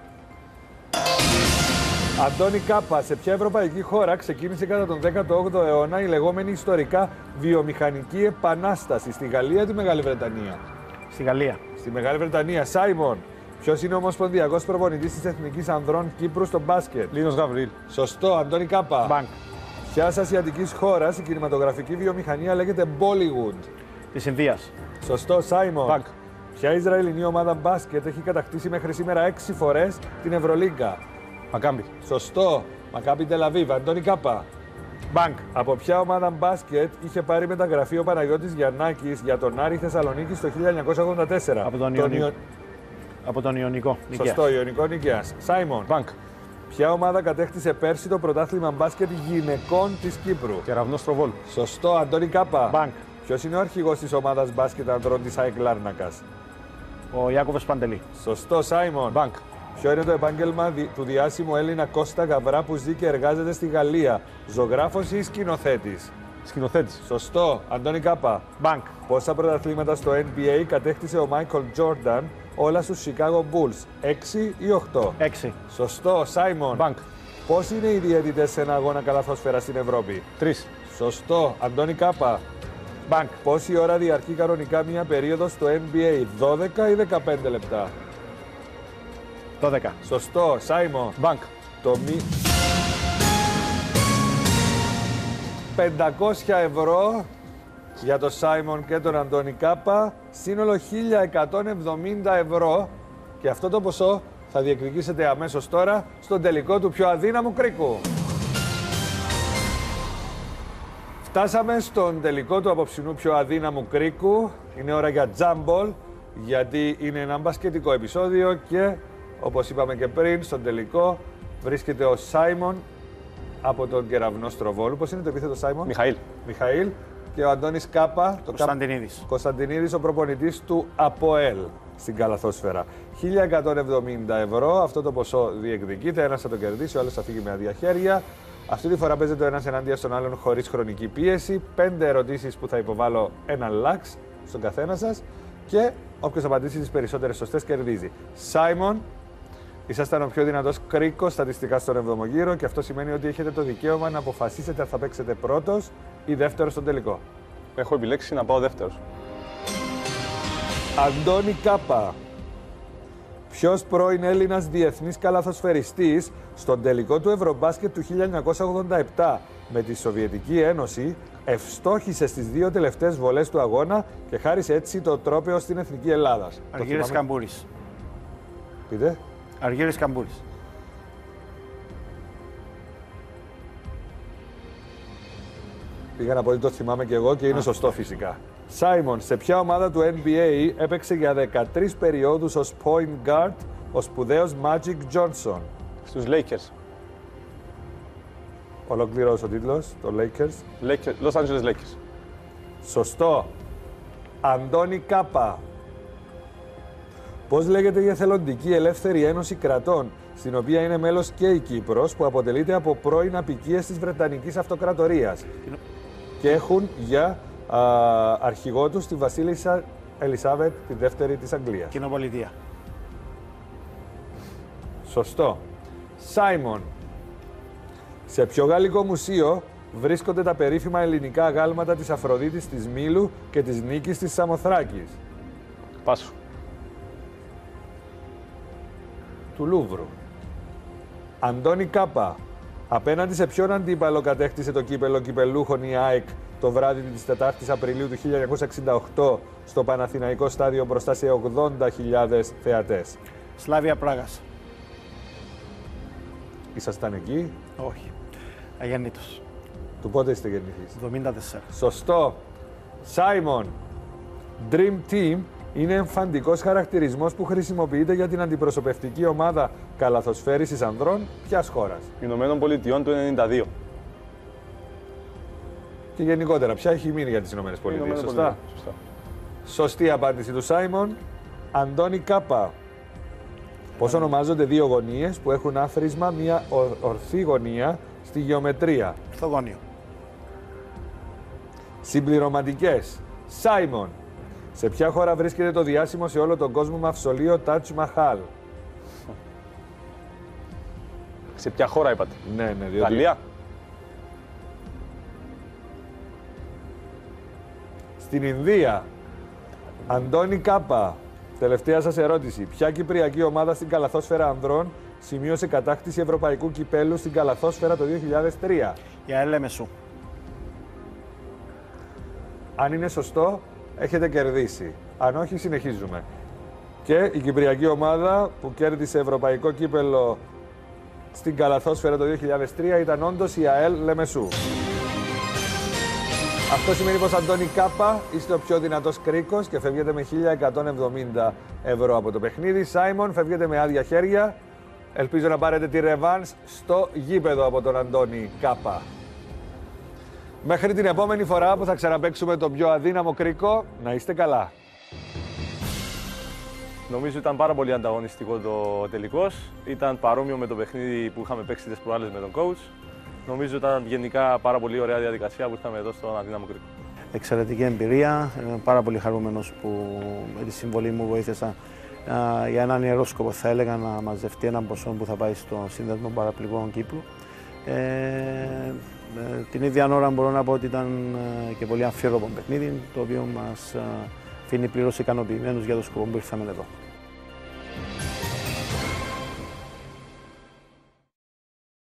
Speaker 1: Αντώνη Κάπα, σε ποια ευρωπαϊκή χώρα ξεκίνησε κατά τον δέκατο όγδοο αιώνα η λεγόμενη ιστορικά βιομηχανική επανάσταση? Στη Γαλλία ή τη Μεγάλη Βρετανία?
Speaker 7: Στη Γαλλία.
Speaker 1: Στη Μεγάλη Βρετανία. Σάιμον, ποιος είναι ο ομοσπονδιακός προπονητής της Εθνικής Ανδρών Κύπρου στο μπάσκετ?
Speaker 3: Λίνος Γαβρίλ.
Speaker 1: Σωστό. Αντώνη Κάπα.
Speaker 7: Μπανκ.
Speaker 1: Ποιας ασιατικής χώρας η κινηματογραφική βιομηχανία λέγεται Bollywood?
Speaker 7: Της Ινδίας.
Speaker 1: Σωστό. Σάιμον.
Speaker 3: Μπανκ.
Speaker 1: Ποια Ισραηλινή ομάδα μπάσκετ έχει κατακτήσει μέχρι σήμερα έξι φορές την Ευρωλίγκα?
Speaker 3: Μακάμπι.
Speaker 1: Σωστό. Μακάμπι Τελαβίβ. Αντώνη Κάπα.
Speaker 7: Μπανκ.
Speaker 1: Από ποια ομάδα μπάσκετ είχε πάρει μεταγραφή ο Παναγιώτης Γιαννάκης για τον Άρη Θεσσαλονίκης το χίλια εννιακόσια ογδόντα τέσσερα?
Speaker 7: Από τον,
Speaker 1: τον
Speaker 7: Ιωνικό.
Speaker 1: Ιω...
Speaker 7: Από τον Ιωνικό.
Speaker 1: Σωστό, Ιωνικό Νικαίας. Σάιμον.
Speaker 3: Μπανκ.
Speaker 1: Ποια ομάδα κατέκτησε πέρσι το πρωτάθλημα μπάσκετ γυναικών της Κύπρου?
Speaker 3: Κεραυνός Τροβόλου.
Speaker 1: Σωστό, Αντώνη Κάπα.
Speaker 7: Μπανκ.
Speaker 1: Ποιος είναι ο αρχηγός της ομάδας μπάσκετ ανδρών της ΑΕΚ Λάρνακας?
Speaker 7: Ο Ιάκωβος Παντελή.
Speaker 1: Σωστό, Σάιμον.
Speaker 3: Μπανκ.
Speaker 1: Ποιο είναι το επάγγελμα του διάσημου Έλληνα Κώστα Γαβρά που ζει και εργάζεται στη Γαλλία? Ζωγράφος ή σκηνοθέτης?
Speaker 3: Σκηνοθέτης.
Speaker 1: Σωστό, Αντώνη Κάπα.
Speaker 7: Μπανκ.
Speaker 1: Πόσα πρωταθλήματα στο N B A κατέκτησε ο Μάικλ Τζόρνταν όλα στους Chicago Bulls? έξι ή οκτώ?
Speaker 7: έξι.
Speaker 1: Σωστό, Σάιμον.
Speaker 3: Μπανκ.
Speaker 1: Πόσοι είναι οι διαιτητές σε ένα αγώνα καλαθόσφαιρα στην Ευρώπη?
Speaker 3: Τρεις.
Speaker 1: Σωστό, Αντώνη Κάπα.
Speaker 7: Μπανκ.
Speaker 1: Πόση ώρα διαρκεί κανονικά μία περίοδος στο N B A? δώδεκα ή δεκαπέντε λεπτά?
Speaker 7: δώδεκα.
Speaker 1: Σωστό, Σάιμον.
Speaker 3: Μπανκ.
Speaker 1: Το μη... πεντακόσια ευρώ για τον Σάιμον και τον Αντώνη Κάπα, σύνολο χίλια εκατόν εβδομήντα ευρώ, και αυτό το ποσό θα διεκδικήσετε αμέσως τώρα στον τελικό του πιο αδύναμου κρίκου. Φτάσαμε στον τελικό του απόψινού πιο αδύναμου κρίκου. Είναι ώρα για τζάμπολ, γιατί είναι ένα μπασκετικό επεισόδιο και όπως είπαμε και πριν, στον τελικό βρίσκεται ο Σάιμον από τον Κεραυνό Στροβόλου. Πώς είναι το επίθετο, Σάιμον?
Speaker 3: Μιχαήλ.
Speaker 1: Μιχαήλ. Και ο Αντώνης Κάπα.
Speaker 7: Κωνσταντινίδης.
Speaker 1: Κωνσταντινίδης, ο προπονητής του ΑΠΟΕΛ στην καλαθόσφαιρα. χίλια εκατόν εβδομήντα ευρώ. Αυτό το ποσό διεκδικείται. Ένας θα το κερδίσει, ο άλλος θα φύγει με αδεία χέρια. Αυτή τη φορά παίζεται ο ένας ενάντια στον άλλον χωρίς χρονική πίεση. Πέντε ερωτήσεις που θα υποβάλω ένα λαξ στον καθένα σας. Και όποιος απαντήσει τις περισσότερες σωστές κερδίζει. Σάιμον, ήσασταν ο πιο δυνατός κρίκος στατιστικά στον εβδομό γύρο και αυτό σημαίνει ότι έχετε το δικαίωμα να αποφασίσετε αν θα παίξετε πρώτος ή δεύτερος στον τελικό.
Speaker 3: Έχω επιλέξει να πάω δεύτερος.
Speaker 1: Αντώνη Κάπα. Ποιος πρώην Έλληνας διεθνής καλαθοσφαιριστής στον τελικό του Ευρωμπάσκετ του χίλια εννιακόσια ογδόντα επτά με τη Σοβιετική Ένωση ευστόχησε στις δύο τελευταίες βολές του αγώνα και χάρισε έτσι το τρόπαιο στην Εθνική Ελλάδας?
Speaker 7: Αργύρης
Speaker 1: θυμάμαι...
Speaker 7: Καμπούρης.
Speaker 1: Πείτε.
Speaker 7: Αργύρης Καμπούρης.
Speaker 1: Πήγα να πω ότι το θυμάμαι και εγώ και είναι Α, σωστό φυσικά. Σάιμον, σε ποια ομάδα του N B A έπαιξε για δεκατρείς περιόδους ως point guard ο σπουδαίος Magic Johnson?
Speaker 3: Στους Lakers.
Speaker 1: Ολοκληρώσει ο τίτλος, το Lakers.
Speaker 3: Lakers. Los Angeles Lakers.
Speaker 1: Σωστό. Αντώνη Κάπα. Πώς λέγεται η Εθελοντική Ελεύθερη Ένωση Κρατών, στην οποία είναι μέλος και η Κύπρος, που αποτελείται από πρώην αποικίες της Βρετανικής Αυτοκρατορίας και έχουν για α, αρχηγό τους τη Βασίλισσα Ελισάβετ τη δεύτερη της Αγγλίας?
Speaker 7: Κοινοπολιτεία.
Speaker 1: Σωστό. Σάιμον. Σε ποιο γαλλικό μουσείο βρίσκονται τα περίφημα ελληνικά αγάλματα της Αφροδίτης της Μήλου και της Νίκης της Σαμοθράκης?
Speaker 3: Πάσου.
Speaker 1: Του Λούβρου. Αντώνη Κάπα. Απέναντι σε ποιον αντίπαλο κατέκτησε το κύπελο κυπελούχων η ΑΕΚ το βράδυ της τετάρτης Απριλίου του χίλια εννιακόσια εξήντα οκτώ στο Παναθηναϊκό Στάδιο μπροστά σε ογδόντα χιλιάδες θεατές?
Speaker 7: Σλάβια Πράγας.
Speaker 1: Ήσασταν εκεί?
Speaker 7: Όχι. Αγεννήτος.
Speaker 1: Του πότε είστε γεννηθείς?
Speaker 7: εβδομήντα τέσσερα.
Speaker 1: Σωστό. Σάιμον. Dream Team είναι εμφαντικός χαρακτηρισμός που χρησιμοποιείται για την αντιπροσωπευτική ομάδα καλαθοσφαίρισης ανδρών ποιας χώρας?
Speaker 3: Ηνωμένων Πολιτειών του ενενήντα δύο.
Speaker 1: Και γενικότερα, ποια έχει μείνει για τις Ηνωμένες Πολιτείες, σωστά?
Speaker 3: Σωστά.
Speaker 1: Σωστή απάντηση του Σάιμον. Αντώνη Κάπα. Πώς ονομάζονται δύο γωνίες που έχουν άθροισμα μια ορθή γωνία στη γεωμετρία?
Speaker 7: Ορθογώνιο.
Speaker 1: Συμπληρωματικές. Σάιμον. Σε ποια χώρα βρίσκεται το διάσημο σε όλο τον κόσμο μαυσολείο Τάτζ Μαχάλ?
Speaker 3: Σε ποια χώρα είπατε?
Speaker 1: Ναι, ναι. Διότι...
Speaker 3: Γαλλία.
Speaker 1: Στην Ινδία. Αντώνη Κάπα. Τελευταία σας ερώτηση. Ποια κυπριακή ομάδα στην καλαθόσφαιρα ανδρών σημείωσε κατάκτηση ευρωπαϊκού κυπέλου στην καλαθόσφαιρα το δύο χιλιάδες τρία?
Speaker 7: Η ΑΕΛ Μεσού.
Speaker 1: Αν είναι σωστό, έχετε κερδίσει. Αν όχι, συνεχίζουμε. Και η κυπριακή ομάδα που κέρδισε ευρωπαϊκό κύπελο στην καλαθόσφαιρα το δύο χιλιάδες τρία ήταν όντως η ΑΕΛ Λεμεσού. Αυτό σημαίνει πως Αντώνη Κάπα είστε ο πιο δυνατός κρίκος και φεύγετε με χίλια εκατόν εβδομήντα ευρώ από το παιχνίδι. Σάιμον, φεύγετε με άδεια χέρια. Ελπίζω να πάρετε τη ρεβάνς στο γήπεδο από τον Αντώνη Κάπα. Μέχρι την επόμενη φορά που θα ξαναπαίξουμε τον πιο αδύναμο κρίκο, να είστε καλά.
Speaker 3: Νομίζω ήταν πάρα πολύ ανταγωνιστικό το τελικός. Ήταν παρόμοιο με το παιχνίδι που είχαμε παίξει τις προάλλες με τον coach. Νομίζω ήταν γενικά πάρα πολύ ωραία διαδικασία που ήρθαμε εδώ στον αδύναμο κρίκο.
Speaker 7: Εξαιρετική εμπειρία. Είμαι πάρα πολύ χαρούμενος που με τη συμβολή μου βοήθησα για έναν ιερό σκοπό, θα έλεγα, να μαζευτεί έναν ποσό που θα πάει στο Σύνδεσμο Παραπληγών Κύπρου. Ε, ε, την ίδια ώρα μπορώ να πω ότι ήταν και πολύ αμφίροπο παιχνίδι, το οποίο μας αφήνει πλήρως ικανοποιημένους για το σκοπό που ήρθαμε εδώ.